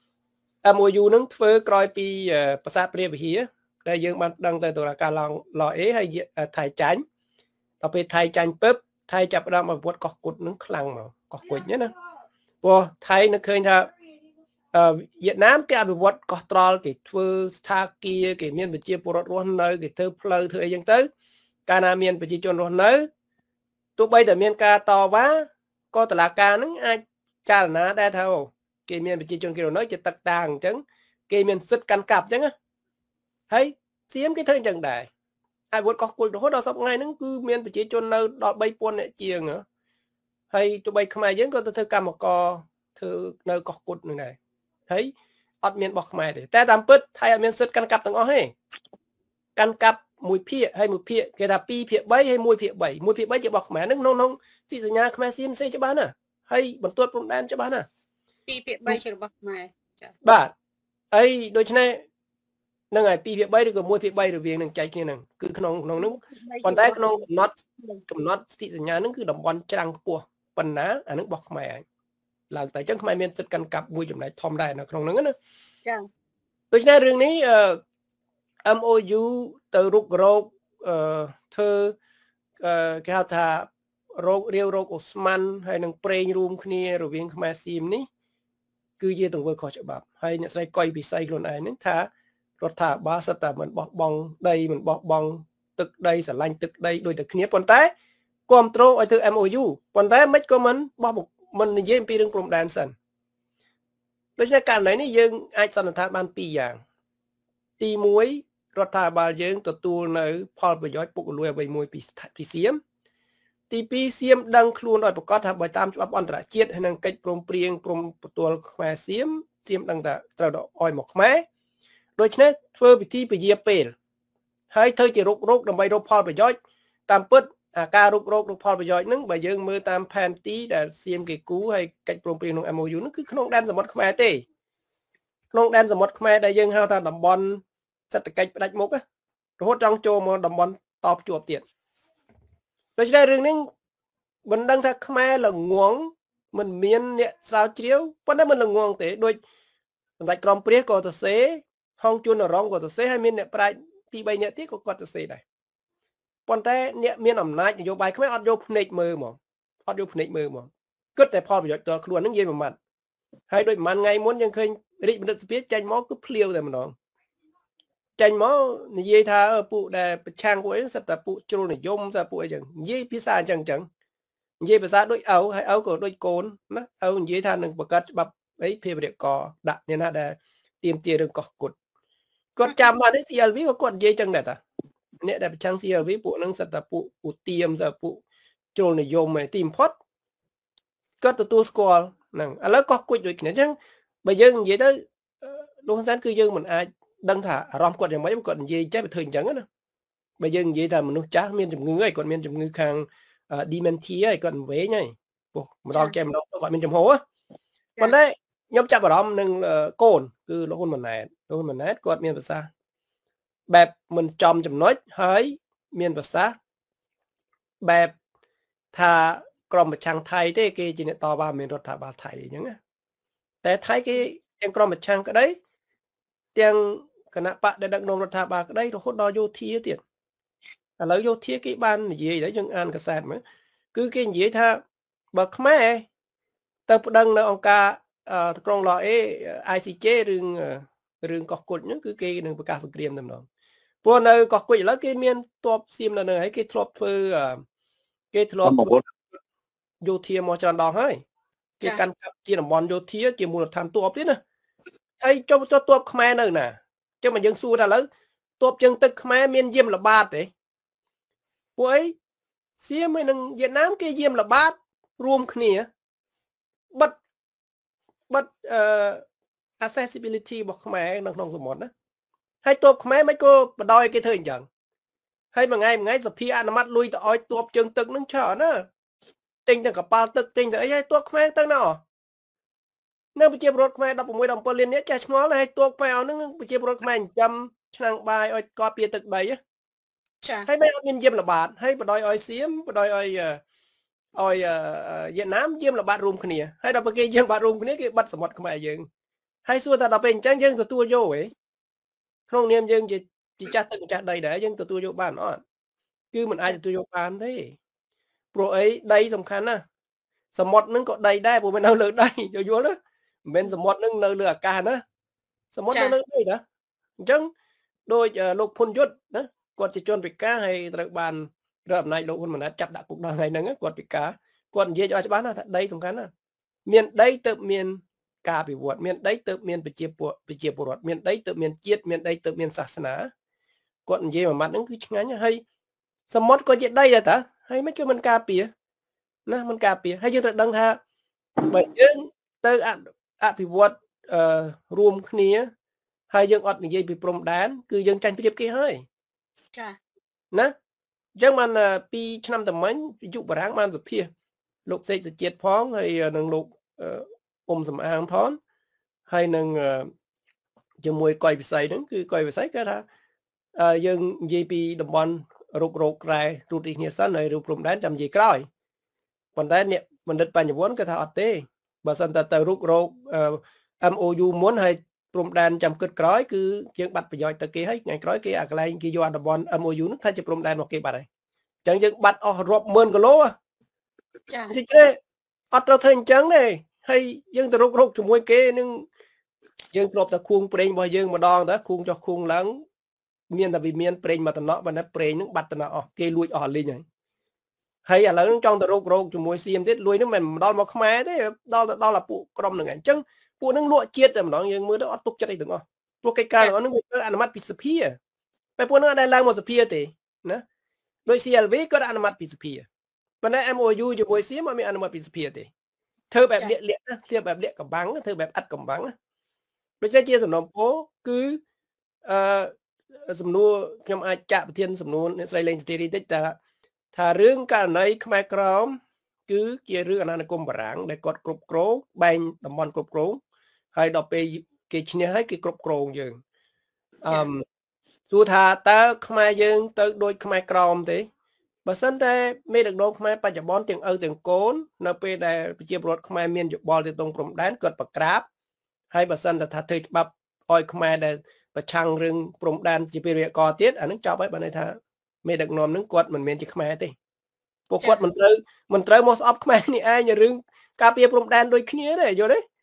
em o u នឹងធ្វើក្រោយពីប្រាសាទព្រះវិហារដែលយើងបានដឹងទៅតុលាការឡងឡអេហើយថៃចាញ់ដល់ពេលថៃចាញ់ពឹបថៃចាប់ផ្ដើមអភិវឌ្ឍកោះគុតនឹងខ្លាំងមកកោះគុជណាព្រោះថៃនឹកឃើញថាវៀតណាមគេអភិវឌ្ឍកោះត្រល់គេធ្វើស្ថាគារគេមានប្រជាពលរដ្ឋរស់នៅគេធ្វើផ្លូវធ្វើអីចឹងទៅកាលណាមានប្រជាជនរស់នៅទោះបីតែមានការតវ៉ាក៏តុលាការនឹងអាចចារណាដែរថាគេមានប្រជាជនគេរស់នៅជាទឹកតាងអញ្ចឹងគេមានសិទ្ធិកាន់កាប់អញ្ចឹងហើយសៀមគេធ្វើអញ្ចឹងដែរអភិវឌ្ឍកោះគុជរហូតដល់សប្តាហ៍ថ្ងៃហ្នឹងគឺមានប្រជាជននៅដល់បីពាន់អ្នកជាងហើយទោះបីខ្មែរយើងក៏ទៅធ្វើកម្មករធ្វើនៅកោះគុជនឹងដែរហើយអត់មានរបស់ខ្មែរទេតែតាមពិតថៃអត់មានសិទ្ធិកាន់កាប់ទាំងអស់ទេកាន់កាប់មួយភាគហើយមួយភាគគេថាពីរភាគបីហើយមួយភាគបីមួយភាគបីជារបស់ខ្មែរហ្នឹងក្នុងក្នុងទីសញ្ញាខ្មែរសៀមសេច្បាស់ណាហើយបន្ទាត់ព្រំដែនច្បាស់ណាពីរភាគបីជារបស់ខ្មែរចា៎បាទហើយដូច្នេះនឹងហើយពីរភាគបីឬក៏មួយភាគបីរវាងនឹងចែកគ្នាហ្នឹងគឺក្នុងក្នុងហ្នឹងប៉ុន្តែក្នុងកំណត់កំណត់ទីសញ្ញាហ្នឹងគឺតំបន់ច្រាំងខ្ពស់ប៉ុណ្ណាអាហ្នឹងរបស់ខ្មែរឯងឡើងតែអញ្ចឹងខ្មែរមានសិទ្ធិកាន់កាប់មួយចំណែកធំដែរនៅក្នុងហ្នឹងណាចា៎ដូច្នេះរឿងនេះអឺ em o u ទៅរុករោគអឺធ្វើអឺគេហៅថារោគរាវរោគអូស្មានហើយនឹងប្រេងរួមគ្នារវាងខ្មែរសៀមនេះគឺជាទង្វើខុសច្បាប់ហើយអ្នកស្រីកុយពិសីខ្លួនឯងហ្នឹងថារដ្ឋាភិបាលសិតតែមិនបោះបង់ដីមិនបោះបង់ទឹកដីស្រឡាញ់ទឹកដីដូចតែគ្នាប៉ុន្តែគ្រប់គ្រងឲ្យធ្វើ em o u ប៉ុន្តែមិនក៏មិនបោះមិននិយាយអំពីរឿងព្រំដែនសិនដូច្នេះករណីនេះយើងអាចសន្និដ្ឋានបានពីរយ៉ាងទីមួយរដ្ឋាភិបាលយើងទទួលនៅផលប្រយោជន៍ពុករលួយអ្វីមួយពីពីសៀមទីពីរសៀមដឹងខ្លួនដោយប្រកាសថាបើតាមច្បាប់អន្តរជាតិហើយនឹងកិច្ចព្រមព្រៀងព្រំប្រទល់ខ្មែរសៀមសៀមដឹងថាត្រូវដល់ឲ្យមកខ្មែរដូច្នេះធ្វើពិធីពជាពេលហើយធ្វើជារុករោគដើម្បីរកផលប្រយោជន៍តាមពិតអាការរុករោគរកផលប្រយោជន៍ហ្នឹងបើយើងមើលតាមផែនទីដែលសៀមគេគូហើយកិច្ចព្រមព្រៀងក្នុង em o u ហ្នឹងគឺក្នុងដែនសមុទ្រខ្មែរទេក្នុងដែនសមុទ្រខ្មែរដែលយើងហៅថាតំបន់សេដ្ឋកិច្ចផ្ដាច់មុខរហូតចង់ចូលមកតំបន់តបជាប់ទៀតដូច្នេះរឿងនេះមិនដឹងថាខ្មែរល្ងងមិនមានអ្នកស្រាវជ្រាវប៉ុន្តែមិនល្ងងទេដូចសម្ដេចក្រមព្រះក៏ទៅសេហងជួនរងក៏ទៅសេហើយមានអ្នកប្រាជ្ញពីរបីនាក់ទៀតក៏គាត់ទៅសេដែរប៉ុន្តែអ្នកមានអំណាចនយោបាយខ្មែរអត់យកភ្នែកមើលហ្មងអត់យកភ្នែកមើលហ្មងគិតតែផលប្រយោជន៍ផ្ទាល់ខ្លួនហ្នឹងនិយាយមួយម៉ាត់ហើយដូចមិនថ្ងៃមុនយើងឃើញរាជបណ្ឌិតសភាចាញ់មកគឺភ្លាវតែម្ដងចាញ់មកនិយាយថាពួកដែលប្រឆាំងពួកអីសិតតែពួកជ្រុលនិយមសិតពួកអីចឹងនិយាយភាសាអញ្ចឹងចឹងនិយាយភាសាដូចឪហើយឪក៏ដូចកូនណាឪនិយាយថានឹងបង្កើតច្បាប់អីភេរវកដាក់អ្នកណាដែលទៀមទារឿងកោះគុតគាត់ចាំបាននេះ ซี แอล วี ក៏គាត់និយាយចឹងដែរតាអ្នកដែលប្រឆាំង ซี แอล วี ពួកហ្នឹងសិតតែពួកពួកទៀមសិតពួកជ្រុលនិយមឯទីបំផុតគាត់ទទួលស្គាល់ហ្នឹងឥឡូវកោះគុជដូចគ្នាអញ្ចឹងបើយើងនិយាយទៅលោកហ៊ុនសែនគឺយើងមិនអាចដឹងថាអារម្មណ៍គាត់យ៉ាងម៉េចគាត់និយាយចេះទៅធ្វើអញ្ចឹងណាបើយើងនិយាយថាមនុស្សចាស់មានជំងឺហើយគាត់មានជំងឺខាង dementia ហើយគាត់វែងហើយពោះម្ដងចេះម្ដងគាត់មានចំហប៉ុន្តែខ្ញុំចាប់អារម្មណ៍នឹងកូនគឺលោកហ៊ុនម៉ាណែតលោកហ៊ុនម៉ាណែតគាត់មានប្រសាសន៍បែបមិនចំចំណុចហើយមានប្រសាសន៍បែបថាក្រមប្រឆាំងថៃទេគេជាអ្នកតវ៉ាមានរដ្ឋាភិបាលថៃអញ្ចឹងណាតែថៃគេទាំងក្រមប្រឆាំងក្តីទាំងគណៈបកដែលដឹកនាំរដ្ឋាភិបាលក្តីរហូតដល់យោធាទៀតឥឡូវយោធាគេបាននិយាយទៅយើងអានកសែតមើលគឺគេនិយាយថាបើខ្មែរទៅប្តឹងនៅអង្គការក្រុងឡអេ ไอ ซี เจ រឿងរឿងកោះគុជហ្នឹងគឺគេនឹងប្រកាសសង្គ្រាមតែម្ដងព្រោះនៅកោះគុជឥឡូវគេមានទ័ពសៀមនៅនឹងហើយគេធ្លាប់ធ្វើគេធ្លាប់យោធាមកច្រើនដងហើយគេកាន់កាប់ជាតំបន់យោធាជាមូលដ្ឋានទ័ពទៀតណាហើយចុះចុះទ័ពខ្មែរនៅណាចឹងមកយើងសួរថាឥឡូវទ័ពជើងទឹកខ្មែរមានយាមល្បាតទេពួកអីសៀមហើយនឹងវៀតណាមគេយាមល្បាតរួមគ្នាបិទបិទអឺ accessibility របស់ខ្មែរនៅក្នុងសមុទ្រណាហើយទ័ពខ្មែរមិនក៏បដ ாய் គេធ្វើអញ្ចឹងហើយមួយថ្ងៃមួយថ្ងៃសភាអនុម័តលុយទៅឲ្យទ័ពជើងទឹកនឹងច្រើនណាទិញតែកប៉ាល់ទឹកទិញតែអីហើយទ័ពខ្មែរទៅណានៅប្រជាពលរដ្ឋខ្មែរដប់ប្រាំមួយ ដប់ប្រាំbảyលាននេះចេះឆ្ងល់ហើយទ័ពខ្មែរអស់ហ្នឹងប្រជាពលរដ្ឋខ្មែរចិញ្ចឹមឆ្នាំងបាយឲ្យកពារទឹកដីចាហើយមិនអត់មានយាមល្បាតហើយបដ ாய் ឲ្យសៀមបដ ாய் ឲ្យឲ្យវៀតណាមយាមល្បាតរួមគ្នាហើយដល់ពេលគេយាមល្បាតរួមគ្នាគេបាត់សមុទ្រខ្មែរយើងហើយសួរថាដល់ពេលអញ្ចឹងយើងទទួលយកហ៎ក្នុងនាមយើងជាជាចាស់ទឹកម្ចាស់ដីដែរយើងទទួលយកបានអត់គឺមិនអាចទទួលយកបានទេព្រោះអីដីសំខាន់ណាសមុទ្រនឹងក៏ដីដែរព្រោះមិននៅលើដីយល់ណាមិនមែនសមុទ្រនឹងនៅលើអាកាសណាសមុទ្រនៅលើដីណាអញ្ចឹងដោយលោកភុនយុទ្ធណាគាត់ជាជនពិការហើយត្រូវបានរដ្ឋអំណាចលោកហ៊ុនម៉ាណែតចាប់ដាក់គុកដល់ថ្ងៃហ្នឹងគាត់ពិការគាត់និយាយច្បាស់ៗណាថាដីសំខាន់ណាមានដីទៅមានការអភិវឌ្ឍមានដីទៅមានប្រជាពលប្រជាពលរដ្ឋមានដីទៅមានជាតិមានដីទៅមានសាសនាគាត់និយាយមួយម៉ាត់ហ្នឹងគឺឆ្ងាញ់ហើយសមុទ្រក៏ជាដីដែរតាហើយមិនគឺមិនការពារណាមិនការពារហើយយើងត្រូវដឹងថាបើយើងទៅអភិវឌ្ឍអឺរួមគ្នាហើយយើងអត់និយាយពីព្រំដែនគឺយើងចាញ់ប្រៀបគេហើយចាណាអញ្ចឹងបានពីឆ្នាំតមិញយុវបារាំងបានសភាលោកសេកសុជាតិផងហើយនឹងលោកអ៊ុំសំអាងផងហើយនឹងជាមួយកុយវិស័យហ្នឹងគឺកុយវិស័យគេថាយើងនិយាយពីតំបន់រុករោគក្រែទូទីគ្នាសិនហើយរូបព្រំដែនចាំនិយាយក្រោយប៉ុន្តែអ្នកបណ្ឌិតបញ្ញវន្តគេថាអត់ទេបើសិនតែទៅរុករោគ เอ็ม โอ ยู មុនហើយព្រំដែនចាំគិតក្រោយគឺយើងបាត់ប្រយោជន៍ទៅគេហើយថ្ងៃក្រោយគេអាកន្លែងគេយកតំបន់ เอ็ม โอ ยู ហ្នឹងថាជាព្រំដែនរបស់គេបាត់ហើយអញ្ចឹងយើងបាត់អស់រាប់ម៉ឺនគីឡូចាអញ្ចឹងអត់ត្រូវធ្វើអញ្ចឹងទេហើយយើងទៅរុករោគជាមួយគេនឹងយើងធ្លាប់តែខួងប្រេងរបស់យើងម្ដងតើខួងចុះខួងឡើងមានតែវាមានប្រេងមកតំណក់បើណាប្រេងហ្នឹងបាត់តំណក់អស់គេលួចអស់លីងហើយហើយឥឡូវហ្នឹងចង់ទៅរុករោគជាមួយសៀមទៀតលួចហ្នឹងមិនដល់មកខ្មែរទេដល់ទៅដល់អាពួកក្រុមហ្នឹងអញ្ចឹងពួកហ្នឹងលក់ជាតិតែម្ដងយើងមើលទៅអត់ទុកចិត្តអីទាំងអស់ព្រោះកិច្ចការទាំងអស់ហ្នឹងវាត្រូវអនុម័តពីសភាតែពួកហ្នឹងអត់ដែលឡើងមកសភាទេណាដោយ ซี แอล วี ក៏អនុម័តពីសភាប៉ុន្តែ เอ็ม โอ ยู ជាមួយសៀមអត់មានអនុម័តពីសភាទេធ្វើបែបលាក់លាក់ណាធ្វើបែបលាក់កំបាំងធ្វើបែបអត់កំបាំងណាដូច្នេះជាសំណុំពរគឺអឺសំណួរខ្ញុំអាចចាក់ប្រធានសំណួរអ្នកស្រីលេងស្ទីរីតិចថាថារឿងករណីខ្មែរក្រមគឺជារឿងអាណានិគមបារាំងដែលគាត់គ្រប់គ្រងបែងតំបន់គ្រប់គ្រងហើយដល់ពេលគេឈ្នះហើយគេគ្រប់គ្រងយើងអឺសួរថាតើខ្មែរយើងទៅដូចខ្មែរក្រមទេបើសិនតែមេដឹកនាំខ្មែរបច្ចុប្បន្នទាំងឪទាំងកូននៅពេលដែលប្រជាពលរដ្ឋខ្មែរមានយោបល់ទៅក្នុងព្រំដែនគាត់ប្រក្រាបហើយបើសិនតែថាធ្វើច្បាប់ឲ្យខ្មែរដែលប្រឆាំងរឿងព្រំដែនជាពេលវេលាកទៀតអានឹងចប់ហើយបើន័យថាមេដឹកនាំនឹងគាត់មិនមែនជាខ្មែរទេពួកគាត់មិនត្រូវមិនត្រូវមកស្អប់ខ្មែរនេះឯងរឿងការពារព្រំដែនដូចគ្នាទេយល់ទេ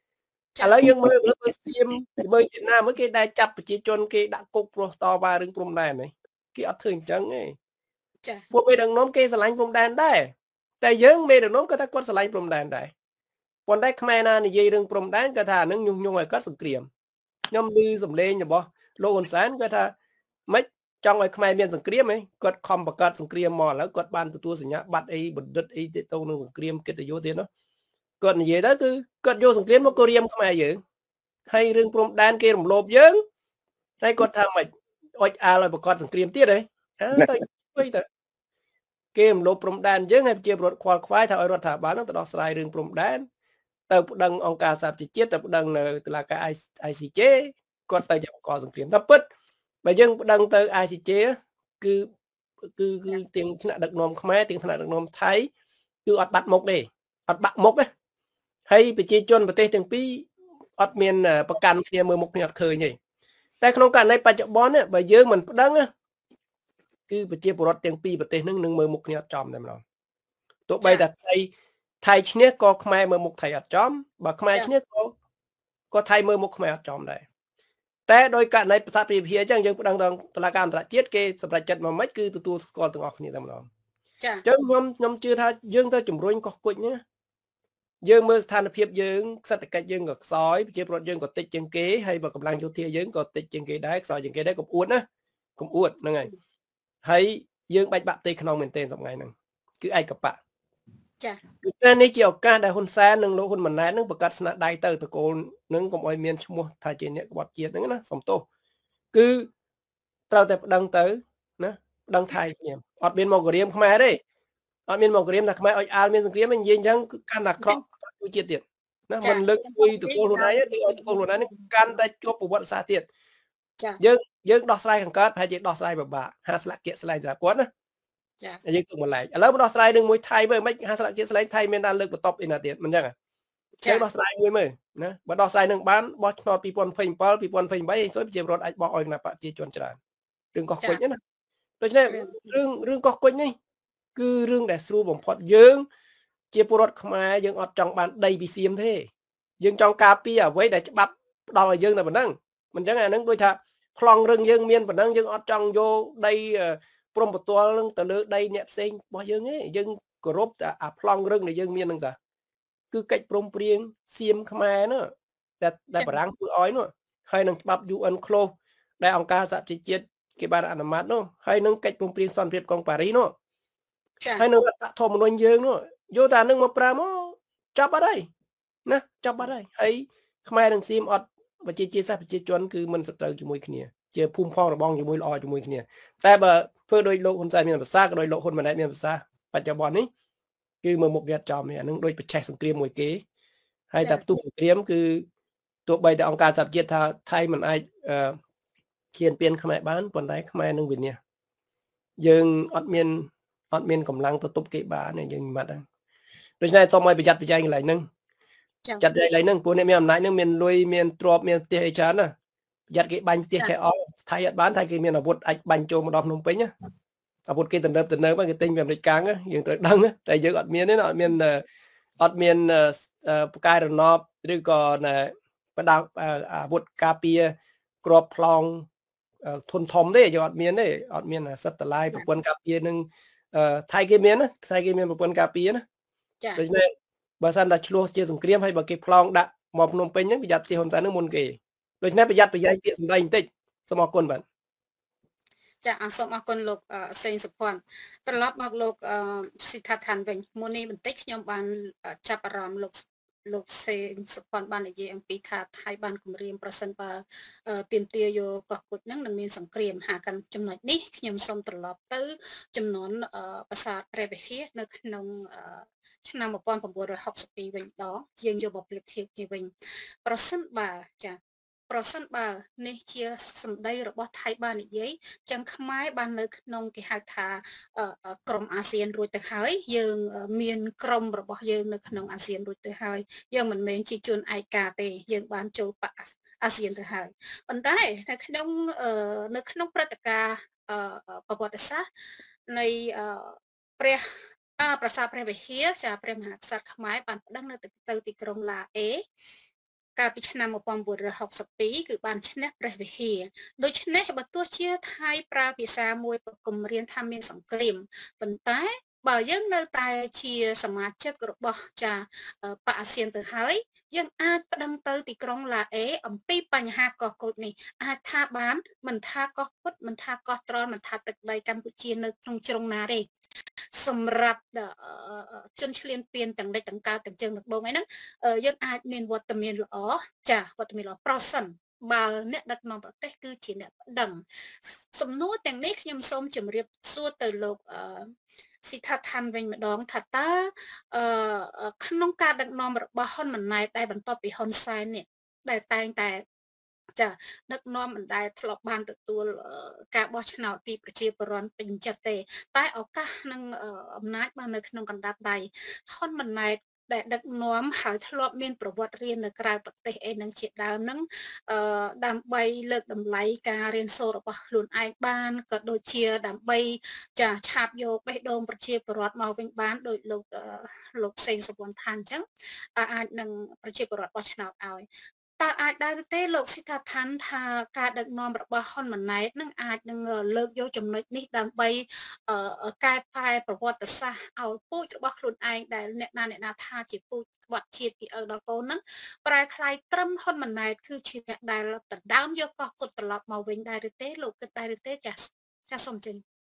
ឥឡូវយើងមើលមើលសៀមមើលវៀតណាមមើលគេដែលចាប់ប្រជាជនគេដាក់គុកព្រោះតវ៉ារឿងព្រំដែនហ្នឹងគេអត់ធ្វើអញ្ចឹងទេចាពួកមេដឹកនាំគេស្រឡាញ់ព្រំដែនដែរតែយើងមេដឹកនាំគាត់ថាគាត់ស្រឡាញ់ព្រំដែនដែរប៉ុន្តែខ្មែរណានិយាយរឿងព្រំដែនគាត់ថាអានឹងញុះញង់ឲ្យគាត់សង្គ្រាមខ្ញុំឮសំឡេងរបស់លោកហ៊ុនសែនគាត់ថាម៉េចចង់ឲ្យខ្មែរមានសង្គ្រាមហ៎គាត់ខំបង្កើតសង្គ្រាមមកឥឡូវគាត់បានទទួលសញ្ញាបត្រអីបណ្ឌិតអីទៅនឹងសង្គ្រាមកិត្តិយសទៀតនោះគាត់និយាយទៅគឺគាត់យកសង្គ្រាមមកគោរាមខ្មែរយើងហើយរឿងព្រំដែនគេរំលោភយើងហើយគាត់ថាម៉េចអុចអាលឲ្យបង្កត់សង្គ្រាមទៀតហ៎អើទៅជួយទៅគេរំលោភព្រំដែនយើងហើយប្រជាពលរដ្ឋខ្វល់ខ្វាយថាឲ្យរដ្ឋាភិបាលនឹងទៅដោះស្រាយរឿងព្រំដែនទៅប្តឹងអង្គការសហប្រជាជាតិទៅប្តឹងនៅតុលាការ I C J គាត់ទៅចាប់បង្កសង្គ្រាមតែពិតបើយើងប្តឹងទៅ I C J គឺគឺគឺទាំងថ្នាក់ដឹកនាំខ្មែរទាំងថ្នាក់ដឹកនាំថៃគឺអត់បាត់មុខទេអត់បាក់មុខទេហើយប្រជាជនប្រទេសទាំងពីរអត់មានប្រកាន់គ្នាមើលមុខគ្នាអត់ឃើញទេតែក្នុងករណីបច្ចុប្បន្នបើយើងមិនប្តឹងគឺប្រជាពលរដ្ឋទាំងពីរប្រទេសនឹងនឹងមើលមុខគ្នាអត់ចំតែម្ដងទោះបីតែថៃថៃឈ្នះក៏ខ្មែរមើលមុខថៃអត់ចំបើខ្មែរឈ្នះក៏ក៏ថៃមើលមុខខ្មែរអត់ចំដែរតែដោយករណីប្រសាទពិភាក្សាអញ្ចឹងយើងប្តឹងដល់តុលាការអន្តរជាតិគេសម្រេចចិត្តមកមិនគឺទទួលស្គាល់ទាំងអស់គ្នាតែម្ដងចាអញ្ចឹងខ្ញុំខ្ញុំជឿថាយើងទៅជំរុញកោះគុជណាយើងមើលស្ថានភាពយើងសេដ្ឋកិច្ចយើងក៏ខ្សោយប្រជាពលរដ្ឋយើងក៏តិចជាងគេហើយបើកម្លាំងយោធាយើងក៏តិចជាងគេដែរខ្សោយជាងគេដែរកុំអួតណាកុំអួតហ្នឹងហើយហើយយើងបាច់បាក់ផ្ទៃក្នុងមែនទែនសប្តាហ៍ហ្នឹងគឺឯកបៈចាគឺនេះជាឱកាសដែលហ៊ុនសែននិងលោកហ៊ុនម៉ាណែតនឹងបង្កើតស្នាដៃទៅតកូលនឹងកុំឲ្យមានឈ្មោះថាជាអ្នកក្បត់ជាតិហ្នឹងណាសំទោសគឺត្រូវតែប្តឹងទៅណាប្តឹងថៃខ្ញុំអត់មានមកគម្រាមខ្មែរទេអត់មានមកគម្រាមថាខ្មែរអុចអាលមានសង្គ្រាមនិយាយអញ្ចឹងគឺកាន់តែអាក្រក់ជួយជាតិទៀតណាមិនលើកស្ទួយតកូលខ្លួនឯងទេឲ្យតកូលខ្លួនឯងនេះកាន់តែជាប់ប្រវត្តិសាស្ត្រទៀតចាយើងយើងដោះស្រាយខាងកើតប្រហែលជាដោះស្រាយពិបាកហាស្លាកគៀកស្លែងសម្រាប់គាត់ណាចាយើងទុកមួយឡែកឥឡូវមកដោះស្រាយនឹងមួយថៃមើលមិនហាស្លាកគៀកស្លែងថៃមានដល់លើកបន្ទប់អីណាទៀតមិនអញ្ចឹងយើងដោះស្រាយមួយមើលណាបើដោះស្រាយនឹងបានបោះឆ្នោតពីរពាន់ยี่สิบเจ็ด ពីរពាន់ยี่สิบแปดឯងសុយប្រជាពលរដ្ឋអាចបោះឲ្យគណៈបកប្រជាជនច្រើនរឿងកោះគុជណាដូច្នេះរឿងរឿងកោះគុជនេះគឺរឿងដែលស្រួលបំផុតយើងជាពលរដ្ឋខ្មែរយើងអត់ចង់បានដីពីសៀមទេយើងចង់ការពារអ្វីដែលច្បាប់ផ្ដល់ឲ្យយើងតែប៉ុណ្ណឹងមិនអញ្ចឹងអានឹងដូចថាប្លង់រឹងយើងមានប៉ុណ្ណឹងយើងអត់ចង់យកដីព្រំប្រទល់នឹងទៅលើដីអ្នកផ្សេងរបស់យើងទេយើងគោរពតែអាប្លង់រឹងដែលយើងមានហ្នឹងតាគឺកិច្ចព្រមព្រៀងសៀមខ្មែរនោះតែដែលបារាំងធ្វើឲ្យនោះហើយនឹងច្បាប់ U N Close ដែលអង្គការសហប្រជាជាតិគេបានអនុម័តនោះហើយនឹងកិច្ចព្រមព្រៀងសន្តិភាពកុងប៉ារីសនោះហើយនឹងរដ្ឋធម្មនុញ្ញយើងនោះយកតែនឹងមកប្រើមកចាប់អត់ហើយណាចាប់អត់ហើយហើយខ្មែរនឹងសៀមអត់ប្រជាជាតិសាសប្រជាជនគឺមិនសត្រូវជាមួយគ្នាជាភូមិផងរបងជាមួយល្អជាមួយគ្នាតែបើធ្វើដោយលោកហ៊ុនសែនមានភាសាក៏ដោយលោកហ៊ុនម៉ាណែតមានភាសាបច្ចុប្បន្ននេះគឺមើលមុខវាអត់ចំទេអានឹងដូចប្រឆេះសង្គ្រាមមួយគេហើយតែផ្ទុះសង្គ្រាមគឺទោះបីតែអង្គការសហប្រជាជាតិថាថៃមិនអាចឈានពានខ្មែរបានប៉ុន្តែខ្មែរនឹងវិនិច្ឆ័យយើងអត់មានអត់មានកម្លាំងទៅទប់គេបានទេយើងមិនហ្នឹងដូច្នេះសូមឲ្យប្រយ័ត្នប្រយែងកន្លែងហ្នឹងចាត់កន្លែងហ្នឹងពួកអ្នកមានអំណាចហ្នឹងមានលុយមានទ្រព្យមានផ្ទះអីច្រើនណាប្រយ័ត្នគេបាញ់ផ្ទះចេះអស់ថៃអត់បានថៃគេមានអាវុធអាចបាញ់ចូលមកដល់ភ្នំពេញណាអាវុធគេតំណើបតំណើបគេទិញពីអាមេរិកកាំងយើងត្រូវដឹងតែយើងអត់មានទេអត់មានអត់មានផ្កាយរណបឬក៏បដាអាវុធការពារក្របផ្លងធនធំទេយើងអត់មានទេអត់មានសិទ្ធិឡាយប្រព័ន្ធការពារនឹងថៃគេមានណាថៃគេមានប្រព័ន្ធការពារណាចាដូច្នេះបើសិនតែឆ្លោះជាសង្គ្រាមហើយបើគេប្លង់ដាក់មកភ្នំពេញហ្នឹងប្រយ័ត្នទីហ៊ុនសែនហ្នឹងមុនគេដូច្នេះប្រយ័ត្នប្រយែងពាក្យសម្ដីបន្តិចសូមអរគុណបាទចាអសូមអរគុណលោកសេងសុភ័ណ្ឌត្រឡប់មកលោកស៊ីថាឋានវិញមុននេះបន្តិចខ្ញុំបានចាប់អារម្មណ៍លោកលោកសេងសុភ័ណ្ឌបាននិយាយអំពីថាថៃបានគម្រាមប្រសិនបើទាមទារយកកោះគុជហ្នឹងនឹងមានសង្គ្រាមហាកាន់ចំណុចនេះខ្ញុំសូមត្រឡប់ទៅចំនួនប្រាសាទព្រះវិហារនៅក្នុងឆ្នាំmột nghìn chín trăm sáu mươi haiវិញដងយើងយកមកប្រៀបធៀបគ្នាវិញប្រសិនបើចាប្រសិនបើនេះជាសម្ដីរបស់ថៃបាននិយាយចឹងខ្មែរបាននៅក្នុងគេហៅថាក្រុមអាស៊ានរួចទៅហើយយើងមានក្រុមរបស់យើងនៅក្នុងអាស៊ានរួចទៅហើយយើងមិនមែនជាជនឯកាទេយើងបានចូលបកអាស៊ានទៅហើយប៉ុន្តែនៅក្នុងនៅក្នុងព្រឹត្តិការណ៍ប្រវត្តិសាស្ត្រនៃព្រះប្រាសាទព្រះវិហារចាព្រះមហាក្សត្រខ្មែរបានប្តឹងនៅទៅទីក្រុងឡាអេកាលពីឆ្នាំmột nghìn bốn trăm sáu mươi haiគឺបានឈ្នះព្រះវិហារដូច្នេះបើទោះជាថៃប្រើភាសាមួយប្រគំរៀនថាមានសង្គ្រាមប៉ុន្តែបើយើងនៅតែជាសមាជិករបស់ចាបកអាស៊ានទៅហើយយើងអាចប្តឹងទៅទីក្រុងឡាអេអំពីបញ្ហាកោះកុចនេះអាចថាបានមិនថាកោះកុចមិនថាកោះត្រល់មិនថាទឹកដីកម្ពុជានៅក្នុងជ្រុងណាទេសម្រាប់ជនឈ្លានពានទាំងដេចទាំងកើតទាំងជើងទាំងបូងអីហ្នឹងយើងអាចមានវត្តមានល្អចាវត្តមានល្អប្រសិនបើអ្នកដឹកនាំប្រទេសគឺជាអ្នកប្តឹងសំណួរទាំងនេះខ្ញុំសូមជម្រាបសួរទៅលោកស៊ីថាឋានវិញម្ដងថាតើក្នុងការដឹកនាំរបស់ហ៊ុនម៉ាណែតដែលបន្ទាប់ពីហ៊ុនសែននេះដែលតែងតែចាដឹកនាំមិនដែលធ្លាប់បានទទួលការបោះឆ្នោតពីប្រជាពលរដ្ឋពេញចិត្តទេតែឱកាសនិងអំណាចបាននៅក្នុងកណ្ដាប់ដៃហ៊ុនម៉ាណែតដែលដឹកនាំហើយធ្លាប់មានប្រវត្តិរៀននៅក្រៅប្រទេសអីនឹងជាដើមនឹងដើម្បីលើកតម្លៃការរៀនសូត្ររបស់ខ្លួនឯងបានក៏ដូចជាដើម្បីចាឆាប់យកបេះដូងប្រជាពលរដ្ឋមកវិញបានដោយលោកលោកសេងសុវណ្ណថាអញ្ចឹងអាចនឹងប្រជាពលរដ្ឋបោះឆ្នោតឲ្យតើអាចដែរឬទេលោកស៊ីថាឋានថាការដឹកនាំរបស់ហ៊ុនម៉ាណែតនឹងអាចនឹងលើកយកចំណុចនេះដើម្បីកែប្រែប្រវត្តិសាស្ត្រឲ្យពូជរបស់ខ្លួនឯងដែលអ្នកណាអ្នកណាថាជាពូជក្បត់ជាតិពីឪដល់កូនហ្នឹងប្រែคล้ายត្រឹមហ៊ុនម៉ាណែតគឺជាអ្នកដែលដណ្ដើមយកកោះកុដត្រឡប់មកវិញដែរឬទេលោកគិតដែរឬទេចាចាសូមជិញ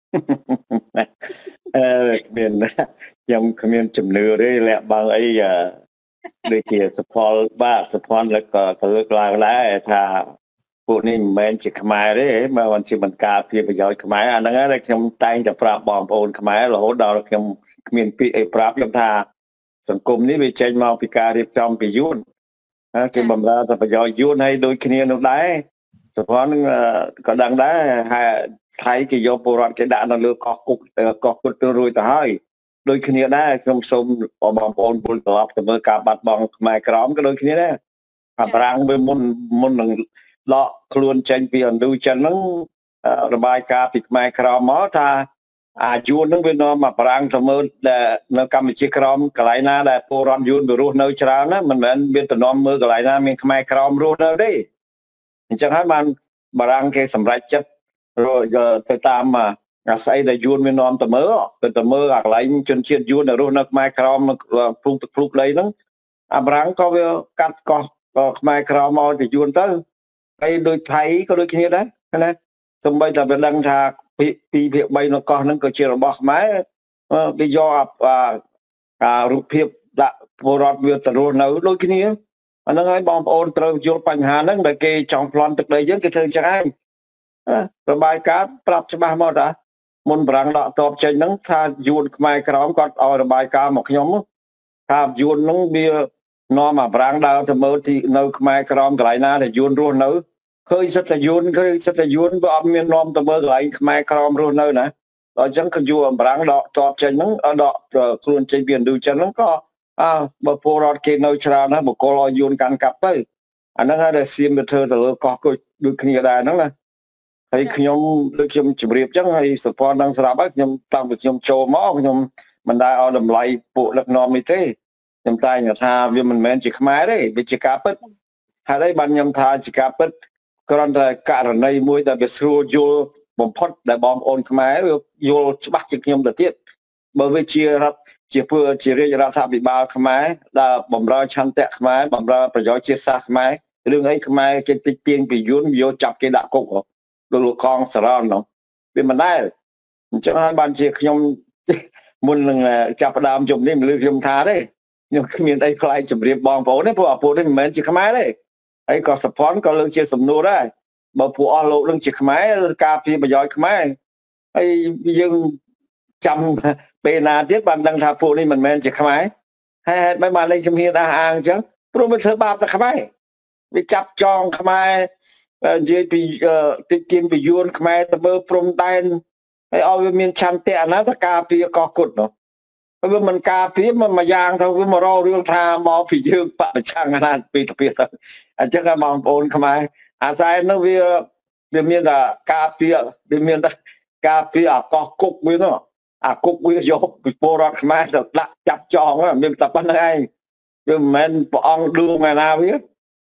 អឺមានខ្ញុំគ្មានជំនឿទេលាក់បាំងអីដូចជាសផលបាទសផលแล้วក៏ទៅលើកឡើងដែរថាពួកនេះមិនមែនជាខ្មែរទេមកមិនជាបង្ការពីប្រយោជន៍ខ្មែរអាហ្នឹងហើយខ្ញុំតែងតែប្រាប់បងប្អូនខ្មែររហូតដល់ខ្ញុំគ្មានពាក្យអីប្រាប់ខ្ញុំថាសង្គមនេះវាចេញមកពីការរៀបចំពីយួនគេបំរើតែប្រយោជន៍យួនហើយដូចគ្នានោះដែរសផលនឹងក៏ដឹងដែរហើយថៃគេយកពលរដ្ឋគេដាក់នៅលើកោះគុកកោះគុតទៅរួចទៅហើយដូចគ្នាដែរខ្ញុំសូមបងប្អូនពលត្រឡប់ទៅមើលការបាត់បង់ខ្មែរក្រមក៏ដូចគ្នាដែរអាបារាំងវាមុនមុននឹងដកខ្លួនចេញពីឥណ្ឌូចិនហ្នឹងរបាយការណ៍ពីខ្មែរក្រមមកថាអាយួនហ្នឹងវានាំអាបារាំងទៅមើលនៅកម្ពុជាក្រមកន្លែងណាដែលពលរដ្ឋយួនវារស់នៅច្រើនណាមិនមែនវាទៅនាំមើលកន្លែងណាមានខ្មែរក្រមរស់នៅទេអញ្ចឹងហើយបានបារាំងគេសម្រេចចិត្តទៅតាមអាស្អីដែលយួនវានាំទៅមើលទៅទៅមើលអាកន្លែងជនជាតិយួនដែលរស់នៅខ្មែរក្រមព្រុកទឹកព្រុកដីហ្នឹងអាបារាំងក៏វាកាត់កោះខ្មែរក្រមមកទៅយួនទៅហើយដូចថៃក៏ដូចគ្នាដែរណាសូម្បីតែវាដឹងថាពីពីភាគ3នៅកោះហ្នឹងក៏ជារបស់ខ្មែរវាយកអារូបភាពដាក់ពលរដ្ឋវាទៅរស់នៅដូចគ្នាអាហ្នឹងហើយបងប្អូនត្រូវយល់បញ្ហាហ្នឹងដែលគេចង់ប្លន់ទឹកដីយើងគេធ្វើចឹងឯងរបាយការណ៍ប្រាប់ច្បាស់មកតាមុនបារាំងដកតបចេញហ្នឹងថាយួនខ្មែរក្រមគាត់ឲ្យរបាយការណ៍មកខ្ញុំថាយួនហ្នឹងវានាំអាបារាំងដើរទៅមើលទីនៅខ្មែរក្រមកន្លែងណាដែលយួនរស់នៅឃើញសិតតែយួនឃើញសិតតែយួនវាអត់មាននាំទៅមើលកន្លែងខ្មែរក្រមរស់នៅណាដល់អញ្ចឹងគឺយួនបារាំងដកតបចេញហ្នឹងដកខ្លួនចេញពីឥណ្ឌូចិនហ្នឹងក៏អើបើពលរដ្ឋគេនៅច្រើនណាស់បកគលឲ្យយួនកាន់កាប់ទៅអាហ្នឹងហើយដែលសៀមវាធ្វើទៅលើកោះគុជដូចគ្នាដែរហ្នឹងណាហើយខ្ញុំដូចខ្ញុំជម្រាបចឹងហើយសពនឹងស្រាប់ហើយខ្ញុំតាំងពីខ្ញុំចូលមកខ្ញុំមិនដែលឲ្យតម្លៃពួកដឹកនាំនេះទេខ្ញុំតែងថាវាមិនមែនជាខ្មែរទេវាជាការពិតហើយđâyបានខ្ញុំថាជាការពិតគ្រាន់តែករណីមួយដែលវាស្រួលយល់បំផុតដែលបងប្អូនខ្មែរយល់ច្បាស់ជាងខ្ញុំទៅទៀតបើវាជារដ្ឋជាពើជារាជរដ្ឋាភិបាលខ្មែរដែលបំរើឆន្ទៈខ្មែរបំរើប្រយោជន៍ជាតិសាសន៍ខ្មែររឿងអីខ្មែរគេតិចទៀងពីយួនយកចាប់គេដាក់គុកដូចលោកកងសរននោះវាមិនដែរអញ្ចឹងហើយបានជាខ្ញុំមុននឹងចាប់ផ្ដើមជុំនេះមិនលឺខ្ញុំថាទេខ្ញុំគ្មានអីខ្លាចជម្រាបបងប្អូនទេព្រោះអាពួកនេះមិនមែនជាខ្មែរទេហើយក៏សភ័នក៏លើកជាសំណួរដែរបើពួកអស់លោកនឹងជាខ្មែរការពារប្រយោជន៍ខ្មែរហើយយើងចាំពេលណាទៀតបានដឹងថាពួកនេះមិនមែនជាខ្មែរហើយហេតុម៉េចបានលេងជំហានអះអាងអញ្ចឹងព្រោះវាធ្វើបាបតែខ្មែរវាចាប់ចងខ្មែរនិយាយពីតិចទៀនពីយួនខ្មែរទៅមើលព្រំដែនហើយឲ្យវាមានឆន្ទៈណាទៅការពារកោះគុតនោះវាមិនការពារមកមួយយ៉ាងទៅវាមករករឿងថាមកពីយើងបប្រឆាំងអាណាពីទៅពីទៅអញ្ចឹងបងប្អូនខ្មែរអាសែននោះវាវាមានតែការពារវាមានតែការពារអាកោះគុកវានោះអាគុកវាយកពីពលរដ្ឋខ្មែរទៅដាក់ចាប់ចងមានតែប៉ុណ្្នឹងឯងវាមិនមែនព្រះអង្គឌឿងឯណាវា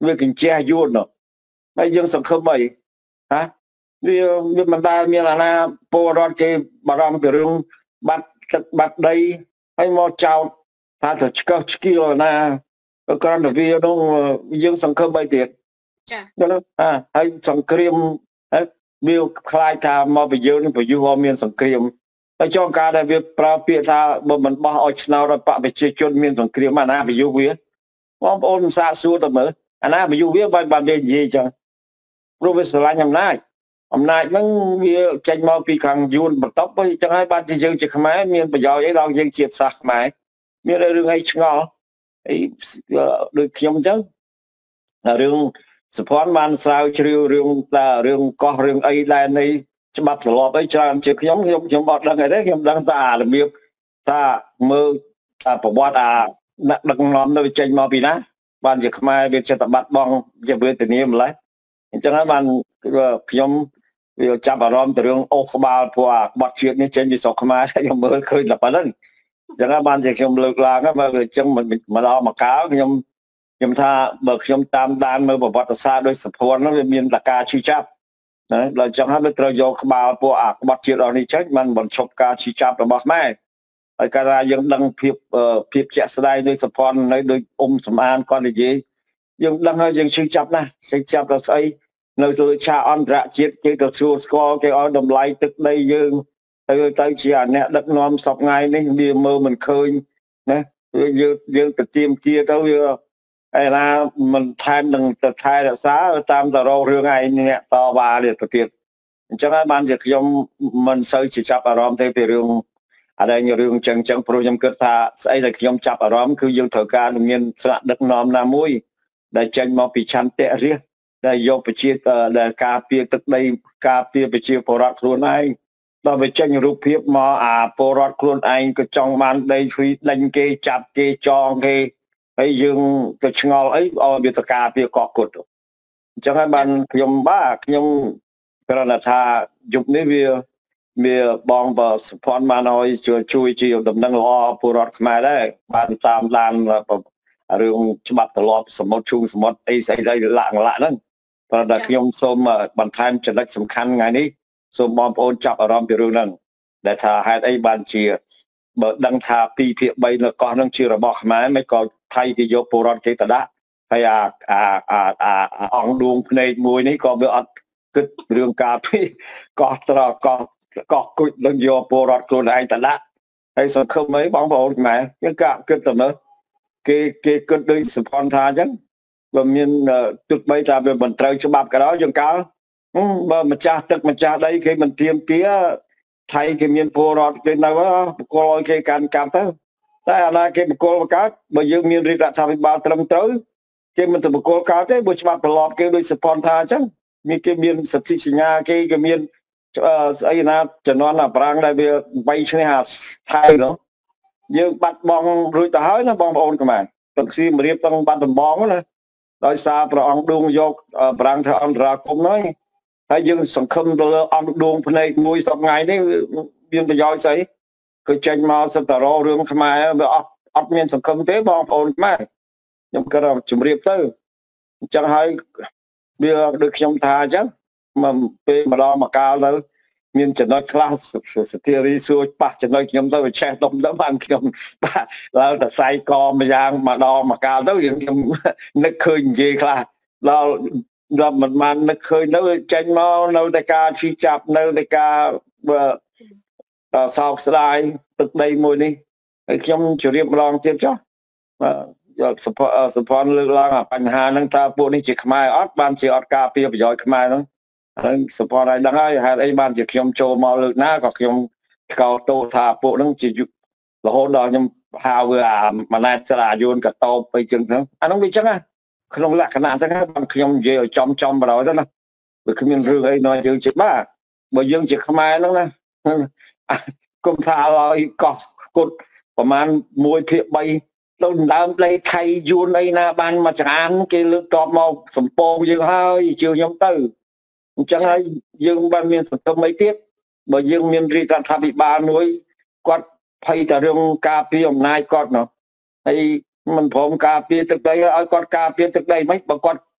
វាកញ្ចេះយួននោះហើយយើងសង្ឃឹមអីហ៎វាវាមិនដែលមានអាណាពលរដ្ឋគេបារម្ភពីរឿងបាត់ទឹកបាត់ដីហើយមកចោតថាទៅឆ្កឹះឆ្កៀលណាគ្រាន់តែវានោះយើងសង្ឃឹមអីទៀតចាអ่าហើយសង្គ្រាមវាខ្លាចថាមកពីយើងនេះប្រយុទ្ធមានសង្គ្រាមហើយចុងការដែលវាប្រើពាក្យថាបើមិនបោះឲ្យឆ្នោតឲ្យបកប្រជាជនមានសង្គ្រាមអាណាប្រយុទ្ធវាបងប្អូនមិនសាកសួរទៅមើលអាណាប្រយុទ្ធវាបើបាននិយាយចឹងព្រោះវាស្រឡាញ់អំណាចអំណាចហ្នឹងវាចេញមកពីខាងយួនបន្ទាប់ទៅចឹងហើយបានជាយើងជាខ្មែរមានប្រយោជន៍អីដល់យើងជាតិសាសន៍ខ្មែរមានរឿងអីឆ្ងល់អីដូចខ្ញុំចឹងរឿងសុភ័ណ្ឌបានស្រាវជ្រាវរឿងថារឿងកោះរឿងអីដែរនៃច្បាប់ទម្លាប់អីច្រើនជាខ្ញុំខ្ញុំខ្ញុំអត់ដឹងអីទេខ្ញុំដឹងតែអារបៀបថាមើលប្រវត្តិអាអ្នកដឹកនាំនៅចេញមកពីណាបានជាខ្មែរវាចិត្តបាត់បង់ជាវេទនាម្ល៉េះអញ្ចឹងហើយបានខ្ញុំវាចាប់អារម្មណ៍ទៅរឿងអូសក្បាលព្រោះអាក្បត់ជាតិនេះចេញពីស្រុកខ្មែរខ្ញុំមើលឃើញតែប៉ុណ្្នឹងអញ្ចឹងហើយបានជាខ្ញុំលើកឡើងបើអញ្ចឹងមកដល់មកកាលខ្ញុំខ្ញុំថាបើខ្ញុំតាមដានមើលប្រវត្តិសាស្ត្រដោយសភ័ណ្ឌនោះវាមានតការឈឺចាប់ណាដល់អញ្ចឹងហើយវាត្រូវយកក្បាលពួកអាក្បត់ជាតិអស់នេះចេញបានបញ្ឈប់ការឈឺចាប់របស់ខ្មែរហើយកាលណាយើងដឹងភាពភាពជាក់ស្ដែងដោយសភ័ណ្ឌនៅដោយអ៊ុំសំអានគាត់និយាយយើងដឹងហើយយើងឈឺចាប់ណាស់ឈឺចាប់ដល់ស្អីនៅលើឆាកអន្តរជាតិគេទៅស្រួលស្គាល់គេឲ្យតម្លៃទឹកដីយើងទៅទៅជាអ្នកដឹកនាំសពថ្ងៃនេះវាមើលមិនឃើញណាយើងយើងទៅទៀមទាទៅវាឯណាមិនថែមនឹងទៅថែរក្សាតាមតរោរឿងឯងអ្នកតវ៉ានេះទៅទៀតអញ្ចឹងហើយបានជាខ្ញុំមិនសូវជាចាប់អារម្មណ៍ទេពីរឿងអដែងរឿងចឹងចឹងព្រោះខ្ញុំគិតថាស្អីដែលខ្ញុំចាប់អារម្មណ៍គឺយើងត្រូវការមានស្នាក់ដឹកនាំណាមួយដែលចេញមកពីឆន្ទៈរាស្ត្រដែលយកប្រជាដែលការពារទឹកដីការពារប្រជាពលរដ្ឋខ្លួនឯងដល់វាចេញរូបភាពមកអាពលរដ្ឋខ្លួនឯងក៏ចង់បានដីឃ្លីដេញគេចាប់គេចងគេហើយយើងទៅឆ្ងល់អីឲ្យវាទៅការពារកោះគុតអញ្ចឹងហើយបានខ្ញុំបាទខ្ញុំគ្រាន់តែថាយុគនេះវាវាបងបើសុភ័ណ្ឌបានឲ្យជួយជួយជាដំណឹងល្អពលរដ្ឋខ្មែរដែរបានតាមដានរឿងច្បាប់ទម្លាប់សមុទ្រជូងសមុទ្រអីស្អីស្អីឡាក់ឡាក់ហ្នឹងប៉ុន្តែខ្ញុំសូមបន្ថែមចំណុចសំខាន់ថ្ងៃនេះសូមបងប្អូនចាប់អារម្មណ៍ពីរឿងហ្នឹងដែលថាហេតុអីបានជាបើដឹងថាពីរភាគបីនៅកោះហ្នឹងជារបស់ខ្មែរមិនក៏ថៃគេយកពលរដ្ឋគេទៅដាក់ហើយអាអាអាអាអង្គឌួងភ្នែកមួយនេះក៏វាអត់គិតរឿងការពីកោះត្រកោះកោះគុជនឹងយកពលរដ្ឋខ្លួនឯងទៅដាក់ហើយសង្ឃឹមអីបងប្អូនខ្មែរយើងក៏គិតទៅមើលគេគេគិតដូចសុភ័ណ្ឌថាអញ្ចឹងបើមានទឹកបីថាវាមិនត្រូវច្បាប់ក៏ដោយយើងកាលបើម្ចាស់ទឹកម្ចាស់ដីគេមិនទៀមទាថៃគេមានពលរដ្ឋគេនៅបកលឲ្យគេកាន់កាប់ទៅតែអាណាគេបកលបកើតបើយើងមានរដ្ឋាភិបាលត្រឹមត្រូវគេមិនទៅបកលកើតទេបើច្បាប់ប្រឡប់គេដូចសុភ័ណ្ឌថាអញ្ចឹងមានគេមានសិទ្ធិសញ្ញាគេគេមានស្អីណាជំនាន់អាប្រាំងដែលវាបីឈ្នះអាថៃនោះយើងបាត់បង់រួចទៅហើយណាបងប្អូនខ្មែរទឹកសៀមរាបទាំងបាត់ដំបងណាដោយសារព្រះអង្គឌួងយកប្រាំងធ្វើអន្តរាគមន៍ហើយហើយយើងសង្ឃឹមទៅលើអង្គឌួងភ្នែកមួយសប្តាហ៍នេះមានប្រយោជន៍ស្អីគឺចេញមកសិតតររឿងខ្មែរវាអត់អត់មានសង្ឃឹមទេបងប្អូនខ្មែរខ្ញុំគិតថាជម្រាបទៅអញ្ចឹងហើយវាដូចខ្ញុំថាអញ្ចឹងមកពេលម្ដងមកកាលទៅមានចំណុចខ្លះសធារីសួរប៉ះចំណុចខ្ញុំទៅវាឆេះដុំទៅបានខ្ញុំបាទឡើងតែសៃកម្យ៉ាងម្ដងមកកាលទៅខ្ញុំនឹកឃើញនិយាយខ្លះដល់ដល់មិនបាននឹកឃើញទៅចេញមកនៅតែការឈឺចាប់នៅតែការសោកស្ដាយទឹកដីមួយនេះហើយខ្ញុំជម្រាបម្ដងទៀតចុះបាទសុភសុភ័ណ្ឌលើកឡើងបញ្ហាហ្នឹងតើពួកនេះជាខ្មែរអត់បានជាអត់ការពារប្រយោជន៍ខ្មែរហ្នឹងហើយសុភ័ណ្ឌឲ្យដឹងហើយហេតុអីបានជាខ្ញុំចូលមកលើកណាក៏ខ្ញុំថ្កោលទោសថាពួកហ្នឹងជារហូតដល់ខ្ញុំហៅវាអាម៉ណែតស្រាយួនកតោបអីចឹងទៅអាហ្នឹងវាចឹងណាក្នុងលក្ខណៈចឹងបានខ្ញុំនិយាយឲ្យចំចំបណ្ដោយទៅណាវាគ្មានរឿងអីnóiយើងជាបាទបើយើងជាខ្មែរហ្នឹងណាគុំថាឲ្យកោះគុតប្រហែលមួយភាគបីដល់ដើមដីថៃយួនអីណាបានមកចរានគេលើកតបមកសម្ពងយើងហើយជឿខ្ញុំទៅអញ្ចឹងហើយយើងបានមានសង្គមអីទៀតបើយើងមានរដ្ឋាភិបាលមួយគាត់ភ័យតែរឿងការពារអំណាចគាត់នោះហើយមិនព្រមការពារទឹកដីឲ្យគាត់ការពារទឹកដីមិនបើគាត់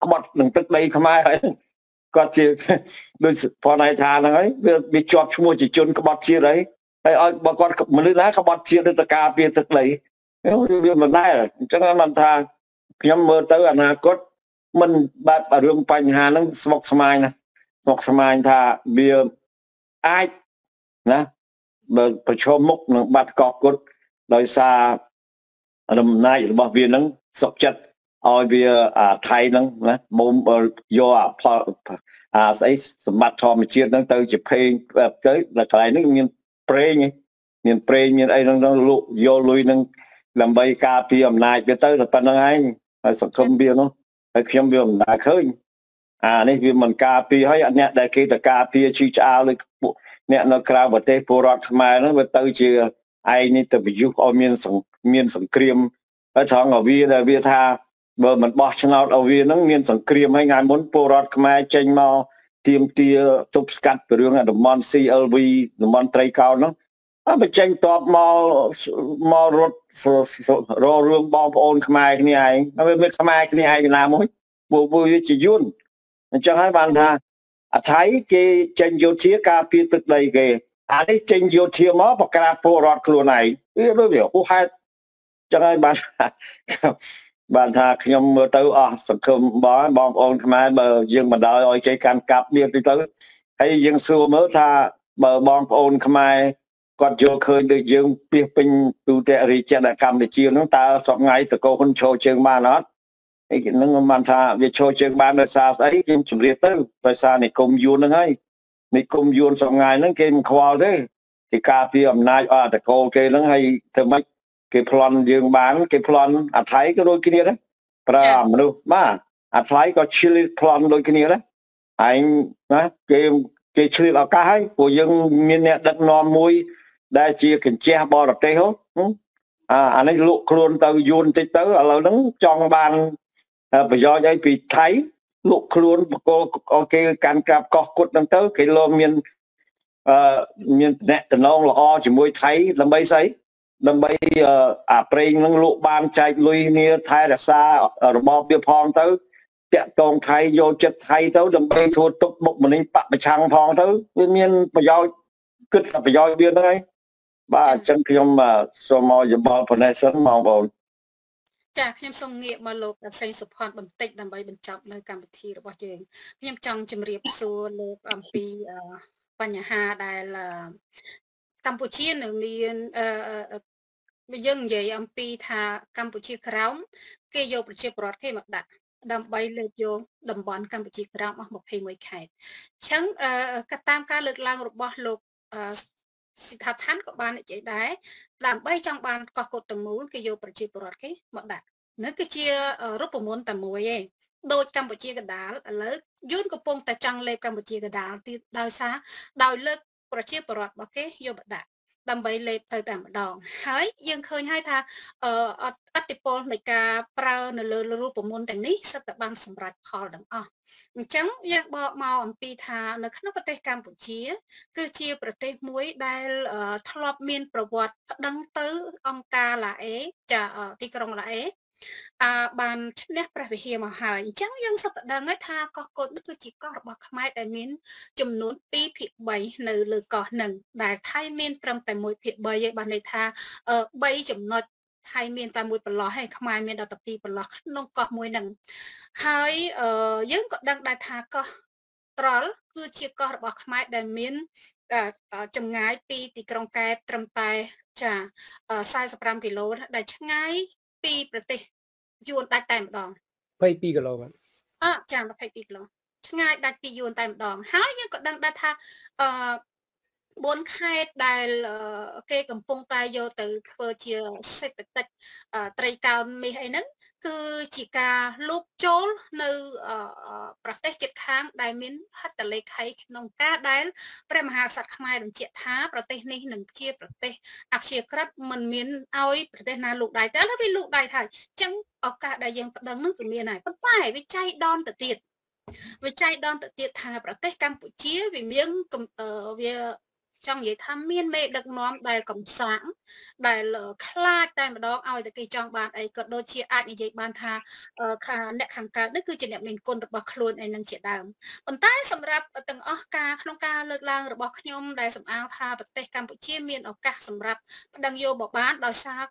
ក្បត់នឹងទឹកដីខ្មែរហើយគាត់ជាដូចផងឯថាហ្នឹងហើយវាវាជាប់ឈ្មោះជាជនក្បត់ជាតិហើយហើយឲ្យបើគាត់មនុស្សណាក្បត់ជាតិទៅការពារទឹកដីវាមិនដែរអញ្ចឹងមិនថាខ្ញុំមើលទៅអនាគតមិនបែបរឿងបញ្ហាហ្នឹងស្មុគស្មាញណាស្មុគស្មាញថាវាអាចណាបើប្រឈមមុខនឹងបាត់កោះគុតដោយសារដំណាយរបស់វានឹងសុខចិត្តឲ្យវាថៃហ្នឹងណាមុំយកអាផលអាស្អីសម្បត្តិធម្មជាតិហ្នឹងទៅជាភេងទៅដល់កន្លែងហ្នឹងមានប្រេងមានប្រេងមានអីហ្នឹងលក់យកលុយហ្នឹងដើម្បីការពារអំណាចវាទៅតែប៉ុណ្្នឹងឯងហើយសង្គមវានោះហើយខ្ញុំវាមិនដាឃើញអានេះវាមិនការពារហើយអ្នកដែលគេទៅការពារឈឺឆ្អាលលើអ្នកនៅក្រៅប្រទេសពលរដ្ឋខ្មែរហ្នឹងវាទៅជាឯងនេះទៅប្រយុទ្ធឲ្យមានមានសង្គ្រាមហើយត្រង់ឲ្យវាដែលវាថាបើមិនបោះឆ្នោតឲ្យវាហ្នឹងមានសង្គ្រាមហើយថ្ងៃមុនពលរដ្ឋខ្មែរចេញមកទៀមទាទប់ស្កាត់ពីរឿងតំបន់ ซี แอล วี តំបន់ត្រីកោណហ្នឹងអើបើចេញតបមកម្ករត់រករឿងបងប្អូនខ្មែរគ្នាឯងហើយមិនខ្មែរគ្នាឯងណាមួយពួកវាជាយួនអញ្ចឹងហើយបានថាអថៃគេចេញយោធាការពារទឹកដីគេអានេះចេញយោធាមកបក្រាបពលរដ្ឋខ្លួនឯងវាដូចវាហួសហេតុចឹងហើយបានបានថាខ្ញុំមើលទៅអស់សង្ឃឹមបងបងប្អូនខ្មែរបើយើងមិនដោយឲ្យគេកាន់កាប់ទៀតទៅហើយយើងសួរមើលថាបើបងប្អូនខ្មែរគាត់យល់ឃើញដូចយើងពីពេញទូតរាជការកម្ពុជាហ្នឹងតើសពថ្ងៃតកោហ៊ុនឈរជើងបានអត់ឯហ្នឹងមិនថាវាឈរជើងបានដោយសារស្អីខ្ញុំជម្រាបទៅដោយសារនិគមយួនហ្នឹងហើយនិគមយួនសពថ្ងៃហ្នឹងគេមិនខ្វល់ទេគេការពារអំណាចអតកោគេហ្នឹងហើយធ្វើម៉េចគេប្លន់យើងបានគេប្លន់អថៃក៏ដូចគ្នាដែរប្រើមនុស្សបាទអថៃក៏ឆ្លៀតប្លន់ដូចគ្នាដែរឯងណាគេគេឆ្លៀតឱកាសហើយព្រោះយើងមានអ្នកដឹកនាំមួយដែលជាកញ្ចេះបរទេសហ៎អាអានេះលក់ខ្លួនទៅយួនតិចទៅឥឡូវហ្នឹងចង់បានប្រយោជន៍អីពីថៃលក់ខ្លួនបកលគេកាន់កាប់កោះគុតហ្នឹងទៅគេលោកមានអឺមានអ្នកតំណងល្អជាមួយថៃដើម្បីស្អីដើម្បីអាប្រេងហ្នឹងលក់បានចែកលុយគ្នាថែរក្សារបបវាផងទៅតាក់តងថៃយកចិត្តថៃទៅដើម្បីធ្វើទុកបុកម្នេញបពប្រឆាំងផងទៅវាមានប្រយោជន៍គិតតែប្រយោជន៍វាហ្នឹងហើយបាទអញ្ចឹងខ្ញុំសូមមកយោបល់ប៉ុណ្ណេះសិនបងប្អូនចាខ្ញុំសូមងាកមកលោកសេងសុផាន់បន្តិចដើម្បីបញ្ចប់នៅកម្មវិធីរបស់យើងខ្ញុំចង់ជម្រាបសួរលោកអំពីបញ្ហាដែលកម្ពុជានៅមានអឺយើងនិយាយអំពីថាកម្ពុជាក្រោមគេយកប្រជាពលរដ្ឋគេមកដាក់ដើម្បីលើកយកតំបន់កម្ពុជាក្រោមអស់ម្ភៃមួយខេត្តអញ្ចឹងក៏តាមការលើកឡើងរបស់លោកសិដ្ឋាឋានក៏បាននិយាយដែរដើម្បីចង់បានកោះកុដទាំងមូលគេយកប្រជាពលរដ្ឋគេមកដាក់នេះគឺជារូបមន្តតែមួយឯងដូចកម្ពុជាកណ្ដាលឥឡូវយួនកំពុងតែចង់លេបកម្ពុជាកណ្ដាលទៀតដោយសារដោយលើកប្រជាពលរដ្ឋរបស់គេយកមកដាក់ដើម្បីលេបទៅតែម្ដងហើយយើងឃើញហើយថាអអតិពលនៃការប្រើនៅលើរូបមន្តទាំងនេះសិតតែបានសម្រេចផលទាំងអស់អញ្ចឹងយើងបកមកអំពីថានៅក្នុងប្រទេសកម្ពុជាគឺជាប្រទេសមួយដែលធ្លាប់មានប្រវត្តិប្តឹងទៅអង្គការឡាអេចាទីក្រុងឡាអេអឺបានឈ្នះព្រះវិហារមកហើយអញ្ចឹងយើងសុទ្ធតែដឹងហើយថាកោះកុដនេះគឺជាកោះរបស់ខ្មែរដែលមានចំនួនពីរភាគបីនៅលើកោះនឹងដែលថៃមានត្រឹមតែមួយភាគបីឯងបានន័យថាបីចំណុចថៃមានតែមួយប្រឡោះហើយខ្មែរមានដល់តែពីរប្រឡោះក្នុងកោះមួយនឹងហើយយើងក៏ដឹងដែរថាកោះត្រល់គឺជាកោះរបស់ខ្មែរដែលមានចម្ងាយពីទីក្រុងកែបត្រឹមតែចាសែនសិបប្រាំគីឡូដែលឆ្ងាយពីប្រទេសយួនដាច់តែម្ដងยี่สิบสองគីឡូបាទអឺចាยี่สิบสองគីឡូឆ្ងាយដាច់ពីយួនតែម្ដងហើយយើងក៏ដឹងដែរថាអឺបួនខេត្តដែលគេកំពុងតែយកទៅធ្វើជាសេដ្ឋកិច្ចត្រីកោណមាសអីហ្នឹងគឺជាការលូកចូលនៅប្រទេសជិតខាងដែលមានហត្ថលេខីក្នុងការដែលព្រះមហាក្សត្រខ្មែរបញ្ជាក់ថាប្រទេសនេះនឹងជាប្រទេសអព្យាក្រឹតមិនមានឲ្យប្រទេសណាលូកដៃតែឥឡូវវាលូកដៃហើយអញ្ចឹងឱកាសដែលយើងប្តឹងនឹងគឺមានហើយប៉ុន្តែវាចៃដន្យទៅទៀតវាចៃដន្យទៅទៀតថាប្រទេសកម្ពុជាវាមានវា trong vậy tham miên mê được nóm đài cầm sáng đài lờ khla đài mà đó ao cái trong bàn ấy có đôi chia ai như vậy bàn tha khá nẹt hàng ca đức cứ chỉ niệm mình côn được bạc luôn ấy nâng chỉ đàm còn tại sầm rạp từng ở ca không ca lược lang rồi bọc nhôm đài sầm ao tha bậc tây Campuchia miền ở ca sầm rạp đang vô bỏ bán đòi xa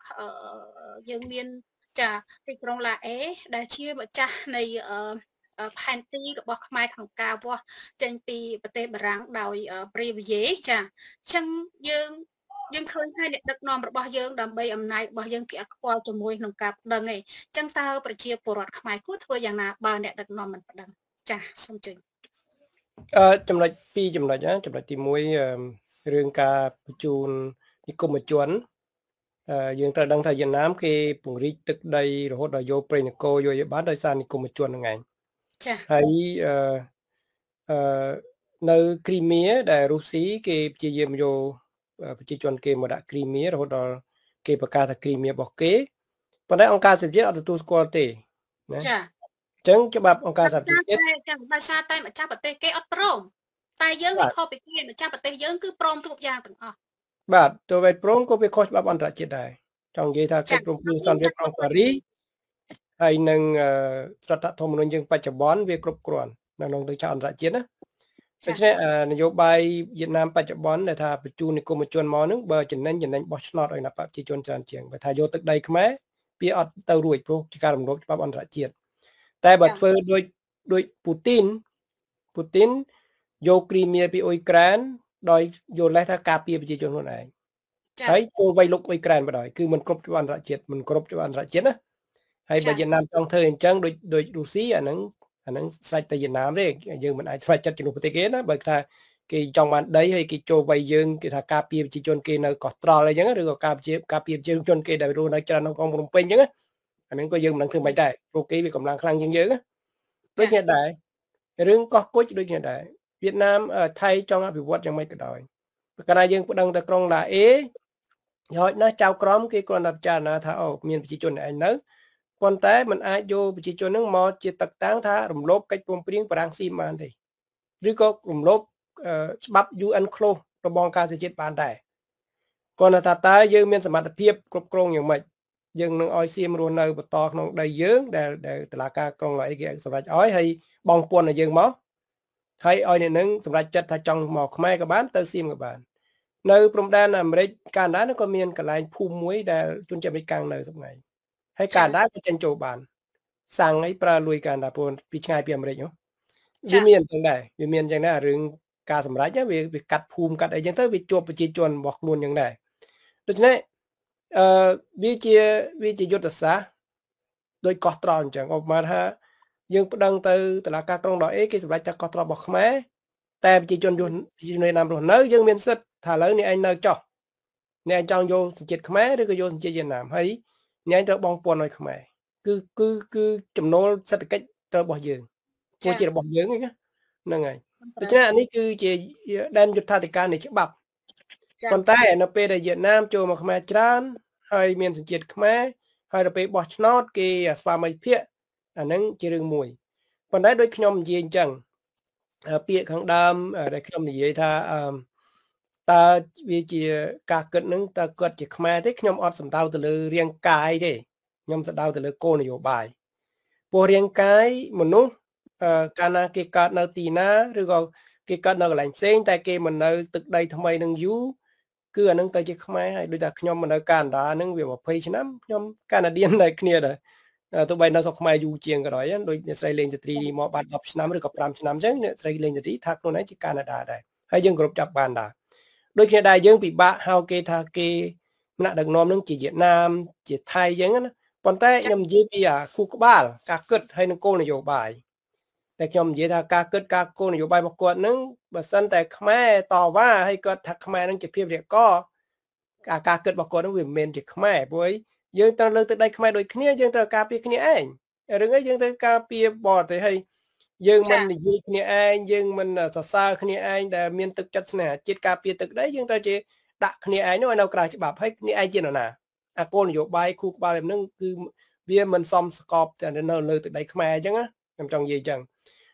dương miền trà thì trong là é đài chia bậc cha nàyพันตีរបស់ខ្មែរក្នុងការវាស់ចេញពីប្រទេសបារាំងដោយព្រាវយេចាអញ្ចឹងយើងយើងឃើញថាអ្នកដឹកនាំរបស់យើងដើម្បីអំណាចរបស់យើងគេអត់ខ្វល់ជាមួយក្នុងការប្តឹងទេអញ្ចឹងតើប្រជាពលរដ្ឋខ្មែរគួរធ្វើយ៉ាងណាបើអ្នកដឹកនាំមិនប្តឹងចាសូមជឿអឺចំណុចពីរចំណុចណាចំណុចទីមួយរឿងការបញ្ជូននិគមជនយើងត្រូវដឹងថាវៀតណាមគេពង្រីកទឹកដីរហូតដល់យកព្រៃនគរយកឲ្យបានដោយសារនិគមជនហ្នឹងឯងហើយអឺអឺនៅគ្រីមៀដែលរុស្ស៊ីគេព្យាយាមយកប្រជាជនគេមកដាក់គ្រីមៀរហូតដល់គេប្រកាសថាគ្រីមៀរបស់គេប៉ុន្តែអង្គការសហជាតិអត់ទទួលស្គាល់ទេណាចាអញ្ចឹងច្បាប់អង្គការសហជាតិចាំដោយសារតែម្ចាស់ប្រទេសគេអត់ព្រមតែយើងវាខុសពីគេម្ចាស់ប្រទេសយើងគឺព្រមគ្រប់យ៉ាងទាំងអស់បាទទោះបីព្រមក៏វាខុសច្បាប់អន្តរជាតិដែរចង់និយាយថាកិច្ចព្រមព្រៀងសន្តិភាពក្រុងប៉ារីសហើយនឹងរដ្ឋធម្មនុញ្ញយើងបច្ចុប្បន្នវាគ្រប់គ្រាន់នៅក្នុងទៅចៅអន្តរជាតិណាដូច្នេះនយោបាយវៀតណាមបច្ចុប្បន្នដែលថាបញ្ជូននិគមជនមកហ្នឹងបើចំណេញចំណេញបោះឆ្នោតឲ្យណាប្រជាជនច្រើនជាងបើថាយកទឹកដីខ្មែរវាអត់ទៅរួចព្រោះជាការរំលោភច្បាប់អន្តរជាតិតែបើធ្វើដូចដូចពូទីនពូទីនយកគ្រីមៀពីអ៊ុយក្រែនដោយយកលេសថាការពារប្រជាជនខ្លួនឯងហើយចូលវៃលុកអ៊ុយក្រែនបណ្ដោយគឺមិនគ្រប់ច្បាប់អន្តរជាតិមិនគ្រប់ច្បាប់អន្តរជាតិណាហើយបើវៀតណាមចង់ធ្វើអញ្ចឹងដូចដូចរុស្ស៊ីអាហ្នឹងអាហ្នឹងស្រេចតែវៀតណាមទេយើងមិនអាចស្វែងចិត្តជំនួសប្រទេសគេណាបើថាគេចង់បានដីហើយគេចូលវៃយើងគេថាការពារប្រជាជនគេនៅកោះត្រល់អីចឹងឬក៏ការពារការពារប្រជាជនគេដែលរស់នៅច្រើនក្នុងក្រុងភ្នំពេញចឹងអាហ្នឹងក៏យើងមិនដឹងធ្វើមិនដែរព្រោះគេវាកម្លាំងខ្លាំងជាងយើងណាដូចគ្នាដែររឿងកោះគុជដូចគ្នាដែរវៀតណាមថៃចង់អភិវឌ្ឍយ៉ាងម៉េចក៏ដោយបើកាលណាយើងប្តឹងទៅក្រុងឡាអេហើយណាចៅក្រមគេគ្រាន់តែពិចារណាថាអូមានប្រជាជនឯងនៅប៉ុន្តែมันអាចយកប្រជាជនហ្នឹងមកជាទឹកតាំងថារំលោភកិច្ចព្រមព្រៀងបារាំងស៊ីបានទេឬក៏រំលោភច្បាប់ យូ អេន Close របស់អង្គការសហជាតិបានដែរគាត់ថាតើយើងមានសមត្ថភាពគ្រប់គ្រងយ៉ាងម៉េចយើងនឹងឲ្យសៀមរស់នៅបន្តក្នុងដីយើងដែលដែលតុលាការក្រុងឡាអេគេសម្រេចឲ្យហើយបងពួនឲ្យយើងមកហើយឲ្យអ្នកនឹងសម្រេចចិត្តថាចង់មកខ្មែរក៏បានទៅសៀមក៏បាននៅព្រំដែនអាមេរិកកាណាដាក៏មានកន្លែងភូមិមួយដែលជនជាតិអាមេរិកកាំងនៅសប្ងៃហើយកាណាដាក៏ចេញចូលបានសាំងឲ្យប្រើលួយកាណាដាព្រោះពីឆ្ងាយពីអាមេរិកហ៎វាមានអញ្ចឹងដែរវាមានអញ្ចឹងដែររឿងការសម្រេចវាវាកាត់ភូមិកាត់អីចឹងទៅវាជាប់ប្រជាជនរបស់ខ្លួនអញ្ចឹងដែរដូច្នេះអឺវាជាវាជាយុទ្ធសាស្ត្រដោយកោះត្រល់អញ្ចឹងឧបមាថាយើងប្តឹងទៅតុលាការក្រុងដអេគេសម្រេចថាកោះត្រល់របស់ខ្មែរតែប្រជាជនយល់ប្រជាជនណាមរស់នៅយើងមានសិទ្ធិថាឥឡូវនេះឯងនៅចោះអ្នកឯងចង់យកសញ្ជាតិខ្មែរឬក៏យកសញ្ជាតិវៀតណាមហើយអ្នកឯងត្រូវបងពួនឲ្យខ្មែរគឺគឺគឺចំណូលសេដ្ឋកិច្ចត្រូវរបស់យើងគួរជារបស់យើងហ្នឹងហើយដូច្នេះអានេះគឺជាដែនយុត្ថាធិការនៃច្បាប់ប៉ុន្តែនៅពេលដែលវៀតណាមចូលមកខ្មែរច្រើនហើយមានសញ្ជាតិខ្មែរហើយដល់ពេលបោះឆ្នោតគេស្វាមីភាគអាហ្នឹងជារឿងមួយប៉ុន្តែដូចខ្ញុំនិយាយអញ្ចឹងពាក្យខាងដើមដែលខ្ញុំនិយាយថាតើវាជាការគិតហ្នឹងតើគាត់ជាខ្មែរទេខ្ញុំអត់សំដៅទៅលើរាងកាយទេខ្ញុំសំដៅទៅលើគោលនយោបាយព្រោះរាងកាយមនុស្សកាលណាគេកើតនៅទីណាឬក៏គេកើតនៅកន្លែងផ្សេងតែគេមិននៅទឹកដីថ្មីនឹងយូរគឺអានឹងទៅជាខ្មែរហើយដូចថាខ្ញុំមកនៅកាណាដាហ្នឹងវាยี่สิบឆ្នាំខ្ញុំកាណាឌៀនដែរគ្នាដែរទោះបីនៅស្រុកខ្មែរយូរជាងក៏ដោយដូចអ្នកស្រីលេងស្ត្រីមកបាត់ដប់ឆ្នាំឬក៏ប្រាំឆ្នាំអញ្ចឹងអ្នកស្រីលេងស្ត្រីថាខ្លួនឯងជាកាណាដាដែរហើយយើងគ្រប់ចាប់បានដែរដូចគ្នាដែរយើងពិបាកហៅគេថាគេម្នាក់ដឹកនាំនឹងជាវៀតណាមជាថៃអញ្ចឹងណាប៉ុន្តែខ្ញុំនិយាយពីអាគូក្បាលការគិតហើយនឹងគោលនយោបាយតែខ្ញុំនិយាយថាការគិតការគោលនយោបាយរបស់គាត់នឹងបើសិនតែខ្មែរតវ៉ាហើយគាត់ថាខ្មែរនឹងជាភាពរាកការការគិតរបស់គាត់នឹងវាមិនមែនជាខ្មែរព្រោះយើងត្រូវលើទឹកដីខ្មែរដូចគ្នាយើងត្រូវការពារគ្នាឯងរឿងអីយើងត្រូវការពារបរទេសហើយយើងមិននិយាយគ្នាឯងយើងមិនសរសើរគ្នាឯងដែលមានទឹកចិត្តស្នេហាជាតិការពារទឹកដីយើងត្រូវជាដាក់គ្នាឯងនោះឲ្យនៅក្រៅច្បាប់ហើយគ្នាឯងជានរណាអាគោលនយោបាយគូក្បាលហ្នឹងគឺវាមិនសមស្របតែនៅលើទឹកដីខ្មែរអញ្ចឹងណាខ្ញុំចង់និយាយអញ្ចឹង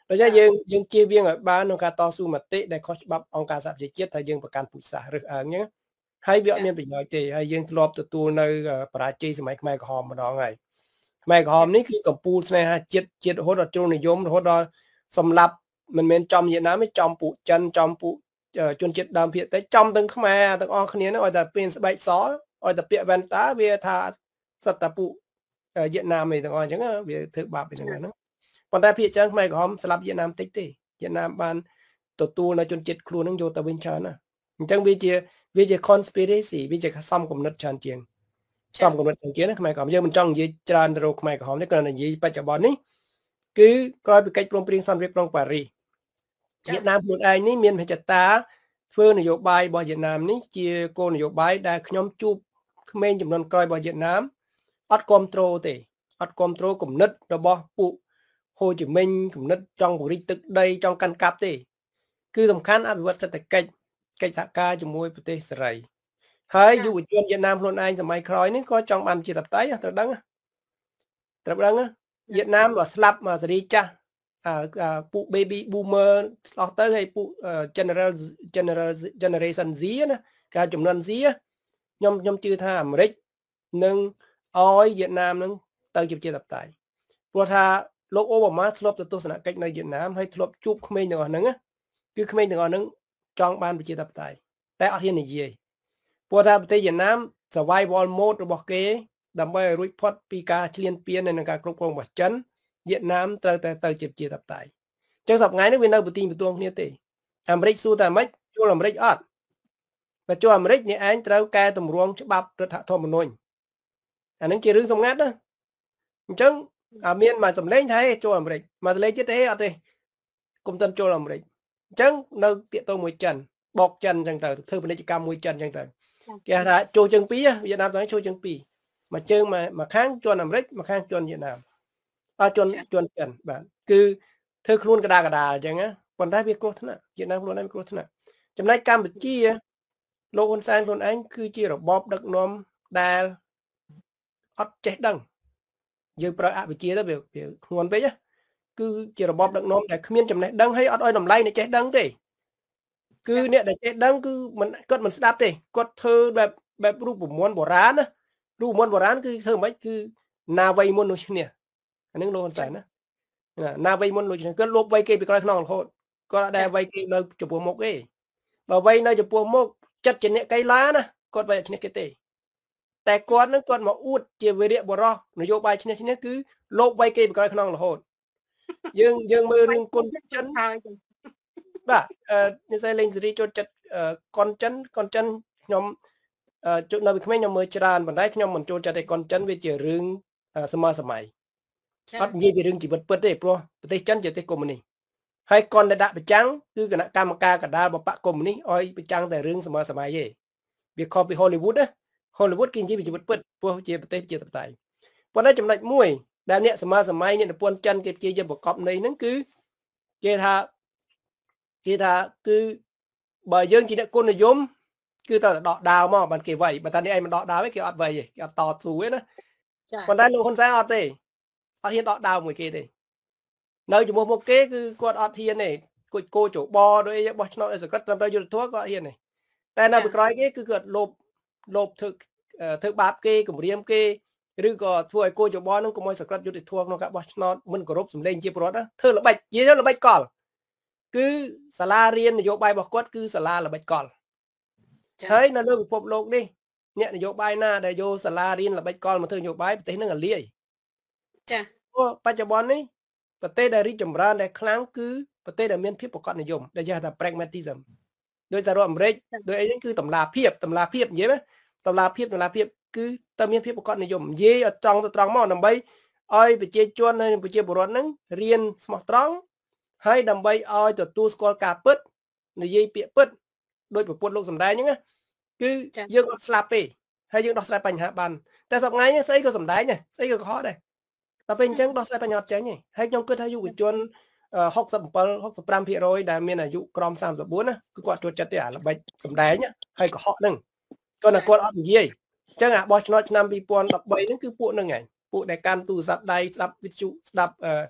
ដោយសារយើងយើងជៀសវាងឲ្យបានក្នុងការតស៊ូមតិដែលខុសច្បាប់អង្គការសហប្រជាជាតិថាយើងប្រកាន់ពូជសាសន៍ឬអើងហ្នឹងហើយវាអត់មានប្រយោជន៍ទេហើយយើងធ្លាប់ទទួលនៅបរាជ័យសម័យខ្មែរក្រហមម្ដងហើយខ្មែរក្រហមនេះគឺកម្ពុជាស្នេហាជាតិជាតិរហូតដល់ជ្រុលនិយមរហូតដល់សម្លាប់មិនមែនចំវៀតណាមទេចំពួកចិនចំពួកជនជាតិដើមភាគតិចចំទាំងខ្មែរទាំងអស់គ្នាហ្នឹងឲ្យតែពេលស្បែកសឲ្យតែពាក់វ៉ែនតាវាថាសត្វតាពួកវៀតណាមឯទាំងអស់អញ្ចឹងវាធ្វើបាបឯហ្នឹងហ្នឹងប៉ុន្តែភាគច្រើនខ្មែរក្រហមស្លាប់វៀតណាមតិចទេវៀតណាមបានទទួលនៅជនជាតិខ្លួនហ្នឹងយកទៅវិញច្រើនណាអញ្ចឹងវាជាវាជា conspiracy វាជាសំគំនិតច្រើនជាងសំគំនិតច្រើនជាងណាខ្មែរក្រហមយើងមិនចង់និយាយច្រើនទៅរកខ្មែរក្រហមទេគ្រាន់តែនិយាយបច្ចុប្បន្ននេះគឺក្រោយពីកិច្ចព្រមព្រៀងសន្តិភាពក្រុងប៉ារីសវៀតណាមខ្លួនឯងនេះមានមហិច្ឆតាធ្វើនយោបាយរបស់វៀតណាមនេះជាគោលនយោបាយដែលខ្ញុំជួបក្មេងចំនួនក្រោយរបស់វៀតណាមអត់គ្រប់គ្រងទេអត់គ្រប់គ្រងគំនិតរបស់ពួកហូជីមិញគំនិតចង់ពង្រីកទឹកដីចង់កាន់កាប់ទេគឺសំខាន់អភិវឌ្ឍសេដ្ឋកិច្ចកិច្ចសហការជាមួយប្រទេសសេរីហើយយុវជនវៀតណាមខ្លួនឯងសម័យក្រោយនេះក៏ចង់បានជាតបតៃត្រូវដឹងត្រូវដឹងវៀតណាមក៏ស្លាប់មកសេរីចាស់ពួក baby boomer ឆ្លោះទៅហើយពួក general general generation Z ណាការចំនួន Z ខ្ញុំខ្ញុំជឿថាអាមេរិកនឹងឲ្យវៀតណាមនឹងទៅជាប្រជាធិបតេយ្យព្រោះថាលោកអូបាម៉ាធ្លាប់ទៅទស្សនកិច្ចនៅវៀតណាមហើយធ្លាប់ជួបក្មេងទាំងអស់ហ្នឹងគឺក្មេងទាំងអស់ហ្នឹងចង់បានប្រជាធិបតេយ្យតែអត់ហ៊ាននិយាយព្រោះថាប្រទេសវៀតណាម survival mode របស់គេដើម្បីឲ្យរួចផុតពីការឈ្លានពាននិងការគ្រប់គ្រងរបស់ចិនវៀតណាមត្រូវតែទៅជាប្រជាធិបតេយ្យអញ្ចឹងសប្តាហ៍នេះវានៅបន្ទីបន្ទួងគ្នាទេអាមេរិកសួរតែម៉េចចូលអាមេរិកអត់បើចូលអាមេរិកនេះឯងត្រូវកែតម្រង់ច្បាប់រដ្ឋធម្មនុញ្ញអានឹងជារឿងសម្ងាត់ណាអញ្ចឹងអាមានមកសម្លេងថាចូលអាមេរិកមកសម្លេងទៀតទេអត់ទេគុំតិនចូលអាមេរិកអញ្ចឹងនៅតាកតមួយចិនបោកចិនអញ្ចឹងទៅធ្វើពាណិជ្ជកម្មមួយចិនអញ្ចឹងទៅគេថាចូលជើងពីរវៀតណាមទៅចូលជើងពីរមកជើងមកខាងជន់អាមេរិកមកខាងជន់វៀតណាមអត់ជន់ជន់ចិនបាទគឺធ្វើខ្លួនកដាកដាអញ្ចឹងណាប៉ុន្តែវាគ្រោះថ្នាក់វៀតណាមខ្លួនឯងគ្រោះថ្នាក់ចំណែកកម្ពុជាលោកហ៊ុនសែនខ្លួនឯងគឺជារបបដឹកនាំដែលអត់ចេះដឹងយើងប្រើអវិជ្ជាទៅវាធ្ងន់ពេកគឺជារបបដឹកនាំដែលគ្មានចំណេះដឹងហើយអត់ឲ្យតម្លៃអ្នកចេះដឹងទេគឺអ្នកដែលចេះដឹងគឺមិនគាត់មិនស្ដាប់ទេគាត់ធ្វើបែបបែបរូបមន្តបុរាណណារូបមន្តបុរាណគឺធ្វើមិនគឺណាវៃមុននោះឈ្នះអានឹងលោកហ៊ុនសែនណាណាវៃមុនលោកឈ្នះគាត់លុបវៃគេពីក្រោយខ្នងរហូតគាត់អត់ដែលវៃគេនៅចំពោះមុខទេបើវៃនៅចំពោះមុខចិត្តជាអ្នកកៃឡាណាគាត់វៃឈ្នះគេទេតែគាត់នឹងគាត់មកអួតជាវីរៈបរោះនយោបាយឈ្នះឈ្នះគឺលុបវៃគេពីក្រោយខ្នងរហូតយើងយើងមើលរឿងគុណចិនហើយបាទនេះស្អីលេងសេរីចូលចិត្តកុនចិនកុនចិនខ្ញុំនៅពីក្មេងខ្ញុំមើលច្រើនប៉ុន្តែខ្ញុំមិនចូលចិត្តឯកុនចិនវាជារឿងសម័យសម័យអត់និយាយពីរឿងជីវិតពិតទេព្រោះប្រទេសចិនជាប្រទេសកុម្មុយនីសហើយកុនដែលដាក់ប្រចាំងគឺគណៈកម្មការកណ្ដាលបពកុម្មុយនីសឲ្យប្រចាំងតែរឿងសម័យសម័យទេវាខុសពី Hollywood ណា Hollywood គេនិយាយពីជីវិតពិតព្រោះជាប្រទេសជាតបតៃប៉ុន្តែចំណុចមួយដែលអ្នកសម័យសម័យអ្នកនិពន្ធចិនគេព្យាយាមបង្កប់នៃហ្នឹងគឺគេថាគេថាគឺបើយើងជាអ្នកគុណនិយមគឺតើដកដាវមកបានគេវាយបើតានេះឯងមិនដកដាវទេគេអត់វាយទេគេអត់តស៊ូទេណាប៉ុន្តែលោកហ៊ុនសែនអត់ទេអត់ហ៊ានដកដាវមួយគេទេនៅជាមួយមុខគេគឺគាត់អត់ហ៊ានទេគួចគោចោបដោយអីបោះឆ្នោតឲ្យសក្តិត្រឹមត្រូវយុត្តិធម៌ក៏អត់ហ៊ានទេតែនៅពីក្រោយគេគឺគាត់លោបលោបធ្វើធ្វើបាបគេគំរាមគេឬក៏ធ្វើឲ្យគោចោបនឹងកុំឲ្យសក្តិយុត្តិធម៌ក្នុងការបោះឆ្នោតមិនគោរពសម្លេងជាពលរដ្ឋធ្វើល្បិចនិយាយទៅល្បិចកលគឺសាលារៀននយោបាយរបស់គាត់គឺសាលាល្បិចកលហើយនៅលើពិភពលោកនេះអ្នកនយោបាយណាដែលយកសាលារៀនល្បិចកលមកធ្វើនយោបាយប្រទេសនឹងអាលាយចាព្រោះបច្ចុប្បន្ននេះប្រទេសដែលរីកចម្រើនដែលខ្លាំងគឺប្រទេសដែលមានភាពប្រកបនិយមដែលគេហៅថា pragmatism ដោយសហរដ្ឋអាមេរិកដោយអីហ្នឹងគឺតម្លាភាពតម្លាភាពនិយាយណាតម្លាភាពតម្លាភាពគឺតែមានភាពប្រកបនិយមនិយាយឲ្យត្រង់ទៅត្រង់មកដើម្បីឲ្យប្រជាជនហើយប្រជាពលរដ្ឋហ្នឹងរៀនស្មោះត្រង់ហើយដើម្បីឲ្យទទួលស្គាល់ការពិតនិយាយពាក្យពិតដោយប្រពន្ធលោកសំដែងហ្នឹងគឺយើងអត់ស្លាប់ទេហើយយើងដោះស្រាយបញ្ហាបានតែសប្តាហ៍ថ្ងៃនេះស្អីក៏សំដែងដែរស្អីក៏កុហកដែរតែពេលអញ្ចឹងដោះស្រាយបញ្ហាអត់ចេញទេហើយខ្ញុំគិតថាយុវជនហុកសិបbảy ហុកសិបប្រាំភាគរយដែលមានអាយុក្រោមសាមសិបបួនណាគឺគាត់ចូលចិត្តទេអាល្បិចសំដែងហើយកុហកហ្នឹងគាត់តែគាត់អត់និយាយអញ្ចឹងអាបោះឆ្នោតឆ្នាំពីរពាន់ដប់បីហ្នឹងគឺពួកហ្នឹងឯងពួកដែលកាន់ទូរស័ព្ទដៃស្ដាប់វិទ្យុស្ដាប់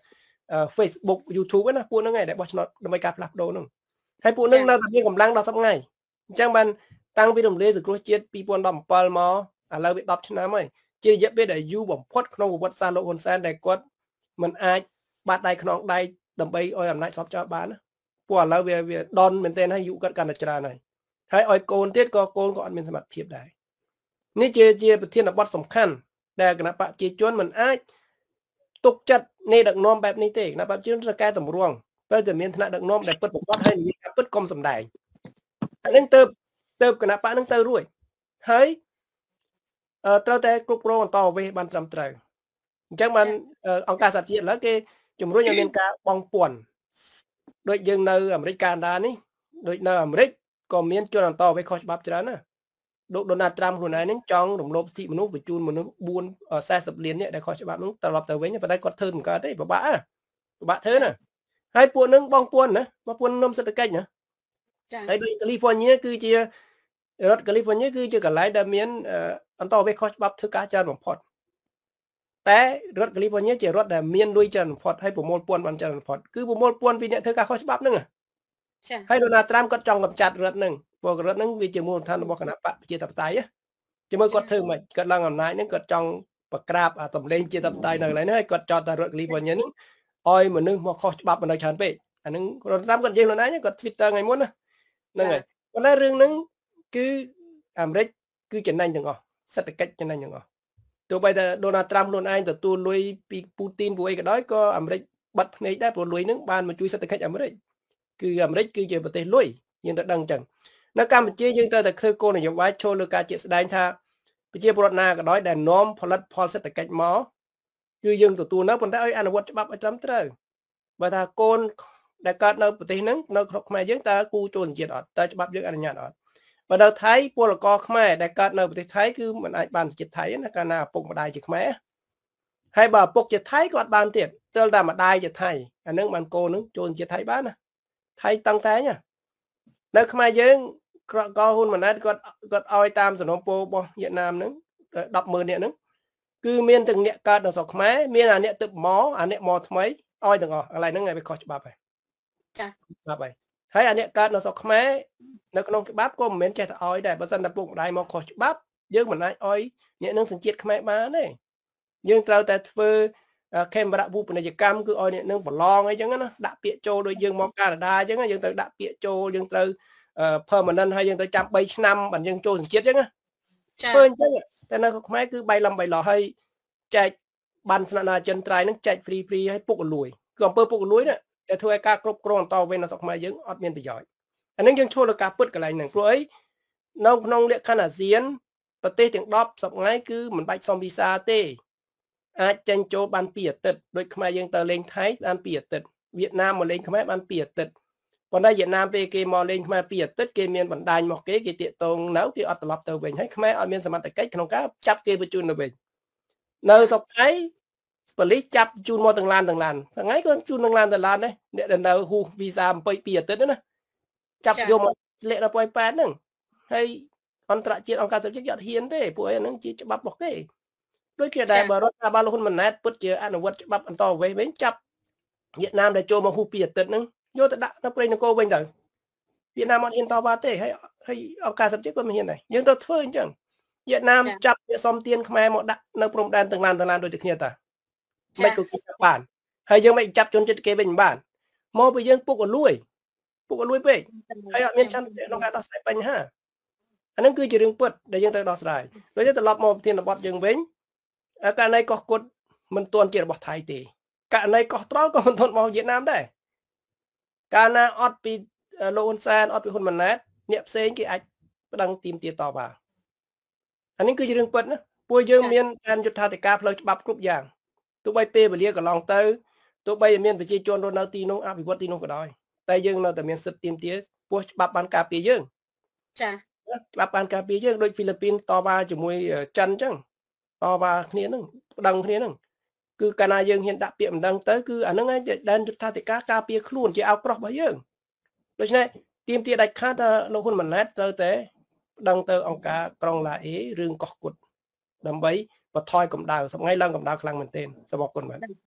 Facebook YouTube ណាពួកហ្នឹងឯងដែលបោះឆ្នោតដើម្បីការផ្លាស់ប្ដូរហ្នឹងហើយពួកហ្នឹងនៅតែមានកម្លាំងដល់សប្តាហ៍ថ្ងៃអញ្ចឹងបានតាំងពីរំលាយសង្គ្រោះជាតិពីរពាន់ដប់ប្រាំbảyមកឥឡូវវាដប់ឆ្នាំហើយជារយៈពេលដែលយូរបំផុតក្នុងប្រវត្តិសាស្ត្រលោកហ៊ុនសែនដែលគាត់មិនអាចបាត់ដៃខ្នងដៃដើម្បីឲ្យអំណាចស្បចោលបានណាពួកឥឡូវវាវាដនមែនទែនហើយយុគគាត់កាន់តែច្រើនហើយហើយឲ្យកូនទៀតក៏កូនក៏អត់មានសមត្ថភាពដែរនេះជាជាប្រធានបទសំខាន់ដែលគណៈបកប្រជាជនមិនអាចទុកចិត្តនៃដឹកនាំបែបនេះទេគណៈបកប្រជាជនត្រូវកែតម្រង់ពេលតែមានថ្នាក់ដឹកនាំដែលពិតប្រាកដហើយនិយាយថាពិតកុំសម្ដែងអានឹងទៅទៅគណៈបកនឹងទៅរួចហើយត្រូវតែគ្រប់គ្រងបន្តវេសបានត្រឹមត្រូវអញ្ចឹងបានអង្គការសហជាតិឥឡូវគេជំរុញឲ្យមានការបងពន្ធដូចយើងនៅអាមេរិកកាណាដានេះដូចនៅអាមេរិកក៏មានជនបន្តវេសខុសច្បាប់ច្រើនណាលោកដូណាល់ត្រាំខ្លួនឯងនឹងចង់រំលោភសិទ្ធិមនុស្សបញ្ជូនមនុស្សបួនសែសិបលាននេះដែលខុសច្បាប់នឹងត្រឡប់ទៅវិញប៉ុន្តែគាត់ធ្វើមិនកើតទេពិបាកពិបាកធ្វើណាហើយពួកនឹងបងពន្ធណាបងពន្ធនំសេដ្ឋកិច្ចណាចាហើយដូចកាលីហ្វ័រញ៉ាគឺជារដ្ឋកាលីហ្វ័រញ៉ាគឺជាកន្លែងដែលមានបន្តវេសខុសច្បាប់ធ្វើការច្រើនបំផុតតែរដ្ឋកាលីហ្វ័រញ៉ាជារដ្ឋដែលមានលុយច្រើនបំផុតហើយប្រមូលពន្ធបានច្រើនបំផុតគឺប្រមូលពន្ធពីអ្នកធ្វើការខុសច្បាប់ហ្នឹងចាហើយដូណាល់ត្រាំគាត់ចង់កម្ចាត់រដ្ឋហ្នឹងព្រោះរដ្ឋហ្នឹងវាជាមូលដ្ឋានរបស់គណៈបកប្រជាធិបតេយ្យជាមួយគាត់ធ្វើមិនគាត់ឡើងអំណាចហ្នឹងគាត់ចង់ប្រក្រាបអាតម្លេងជាធិបតេយ្យនៅកន្លែងហ្នឹងហើយគាត់ចោទតែរដ្ឋកាលីហ្វ័រញ៉ាហ្នឹងឲ្យមនុស្សមកខុសច្បាប់បណ្ដោយច្រើនពេកអាហ្នឹងរដ្ឋត្រាំគាត់និយាយខ្លួនឯងគាត់ Twitter ថ្ងៃមុនណាហ្នឹងហើយប៉ុន្តែរឿងហ្នឹងគឺអាមេរិកគឺចំណេញទាំងអស់សេដ្ឋកិច្ចចំណេញទាំងអស់ទោះបីតែដូណាល់ត្រាំខ្លួនឯងទទួលលុយពីពូទីនពួកអីក៏ដោយក៏អាមេរិកបាត់ភ្នែកដែរព្រោះលុយហ្នឹងបានមកជួយសេដ្ឋកិច្ចអាមេរិកគឺអាមេរិកគឺជាប្រទេសលុយយើងទៅដឹងអញ្ចឹងនៅកម្ពុជាយើងត្រូវតែធ្វើគោលនយោបាយចូលលើការជាក់ស្ដែងថាប្រជាពលរដ្ឋណាក៏ដោយដែលនាំផលិតផលសេដ្ឋកិច្ចមកគឺយើងទទួលនៅប៉ុន្តែឲ្យអនុវត្តច្បាប់ឲ្យត្រឹមត្រូវបើថាកូនដែលកើតនៅប្រទេសហ្នឹងនៅក្នុងខ្មែរយើងតើគូចូលជាតិអត់តើច្បាប់យើងអនុញ្ញាតអត់បើនៅថៃពលករខ្មែរដែលកើតនៅប្រទេសថៃគឺមិនអាចបានជាតិថៃណាកាលណាឪពុកម្ដាយជាខ្មែរហើយបើឪពុកជាថៃក៏អត់បានទៀតទើបតែម្ដាយជាថៃអាហ្នឹងបានកូនហ្នឹងចូលជាតិថៃបានណាថៃតឹងតែណានៅខ្មែរយើងក្រកហ៊ុនម៉ាណែតគាត់គាត់ឲ្យតាមសំណពររបស់វៀតណាមហ្នឹងដប់ម៉ឺននាក់ហ្នឹងគឺមានទាំងអ្នកកើតនៅស្រុកខ្មែរមានអាអ្នកទឹកមកអាអ្នកមកថ្មីឲ្យទាំងអស់កន្លែងហ្នឹងឯងវាខុសច្បាប់ហើយចាច្បាប់ហើយហើយអាអ្នកកើតនៅស្រុកខ្មែរនៅក្នុងច្បាប់ក៏មិនមែនចេះតែឲ្យដែរបើសិនតែពុកម្ដាយមកខុសច្បាប់យើងមិនអាចឲ្យអ្នកនឹងសញ្ជាតិខ្មែរបានទេយើងត្រូវតែធ្វើខេមរៈវូបនីយកម្មគឺឲ្យអ្នកនឹងប្រឡងអីចឹងណាដាក់ពាក្យចូលដូចយើងមកកាណាដាអញ្ចឹងយើងត្រូវដាក់ពាក្យចូលយើងត្រូវ permanent ហើយយើងត្រូវចាំបីឆ្នាំបានយើងចូលសញ្ជាតិអញ្ចឹងណាធ្វើអញ្ចឹងតែនៅខ្មែរគឺបៃលំបៃឡោះហើយចែកបានស្នាក់ណាចិនត្រៃនឹងចែក free free ឲ្យពុកអលួយគឺអំពើពុកអលួយណាតែធ្វើឲ្យការគ្រប់គ្រងបន្តវិញនៅស្រុកខ្មែរយើងអត់មានប្រយោជន៍អានឹងយើងឈលលើការពិតកន្លែងហ្នឹងព្រោះអីនៅក្នុងលក្ខខណ្ឌអាស៊ានប្រទេសទាំងដប់សប្តាហ៍ថ្ងៃគឺមិនបាច់សុំវីសាទេអាចចេញចូលបានពីរអាទិត្យដូចខ្មែរយើងទៅលេងថៃបានពីរអាទិត្យវៀតណាមមកលេងខ្មែរបានពីរអាទិត្យប៉ុន្តែវៀតណាមពេលគេមកលេងខ្មែរពីរអាទិត្យគេមានបណ្ដាញមកគេគេតាកតងនៅគេអត់ត្រឡប់ទៅវិញហើយខ្មែរអត់មានសមត្ថកិច្ចក្នុងការចាប់គេបញ្ជូនទៅវិញនៅស្រុកថៃប៉ូលីសចាប់ជូនមកទាំងឡានទាំងឡានថ្ងៃក៏ជូនទាំងឡានទាំងឡានដែរអ្នកដែលនៅហ៊ូវីសាអំពីពីរអាទិត្យណាចាប់យកមកលាក់ដល់ប៉ោយប៉ែតហ្នឹងហើយអន្តរជាតិអង្គការសហជីវជាតិអត់ហ៊ានទេពួកអីហ្នឹងជាច្បាប់របស់គេដូចជាដែរបើរដ្ឋាភិបាលលោកហ៊ុនម៉ាណែតពិតជាអនុវត្តច្បាប់បន្តវេសវិញចាប់វៀតណាមដែលចូលមកហ៊ូពីរអាទិត្យហ្នឹងយកទៅដាក់នៅព្រៃនគរវិញទៅវៀតណាមអត់ហ៊ានតបទេហើយហើយអង្គការសហជីវជាតិក៏មិនហ៊ានដែរយើងទៅធ្វើអញ្ចឹងវៀតណាមចាប់អ្នកសំទានខ្មែរមកដាក់នៅព្រំដែនទាំងឡានទាំងឡានដូចតែគ្នាតាមិនក៏គេចាប់បានហើយយើងមិនចាប់ជនជាតិគេវិញមិនបានមកពីយើងពុកអលួយពុកអលួយពេកហើយអត់មានចន្ទក្នុងការដោះស្រាយបញ្ហាអានឹងគឺជារឿងពិតដែលយើងត្រូវដោះស្រាយដូចទៅត្រឡប់មកប្រធានបទយើងវិញករណីកោះគុតមិនទាន់ជារបស់ថៃទេករណីកោះត្រល់ក៏មិនទាន់របស់វៀតណាមដែរកាលណាអត់ពីលោកហ៊ុនសែនអត់ពីហ៊ុនម៉ាណែតអ្នកផ្សេងគេអាចប្តឹងទីមទាតតបានអានេះគឺជារឿងពិតណាពួកយើងមានការយុទ្ធសាស្ត្រការផ្លូវច្បាប់គ្រប់យ៉ាងទោះបីពេលវេលាកន្លងទៅទោះបីមានប្រជាជនរស់នៅទីនោះអភិវឌ្ឍទីនោះក៏ដោយតែយើងនៅតែមានសិទ្ធិទាមទារពោះច្បាប់បានការពារយើងចាច្បាប់បានការពារយើងដូចហ្វីលីពីនតវ៉ាជាមួយចិនអញ្ចឹងតវ៉ាគ្នាហ្នឹងប្តឹងគ្នាហ្នឹងគឺកាលណាយើងហ៊ានដាក់ពាក្យមិនដឹងទៅគឺអាហ្នឹងឯងដែនយុទ្ធសាស្ត្រការពារខ្លួនជាអោក្រោះរបស់យើងដូច្នេះទាមទារដាច់ខាតថាលោកហ៊ុនម៉ាណែតត្រូវតែប្តឹងទៅអង្គការក្រុងឡាអេរឿងកោះគុតដើម្បីបន្ថយកម្ដៅសម្ងាយឡើងកម្ដៅខ្លាំងមែនទែនសូមអរគុណបាទ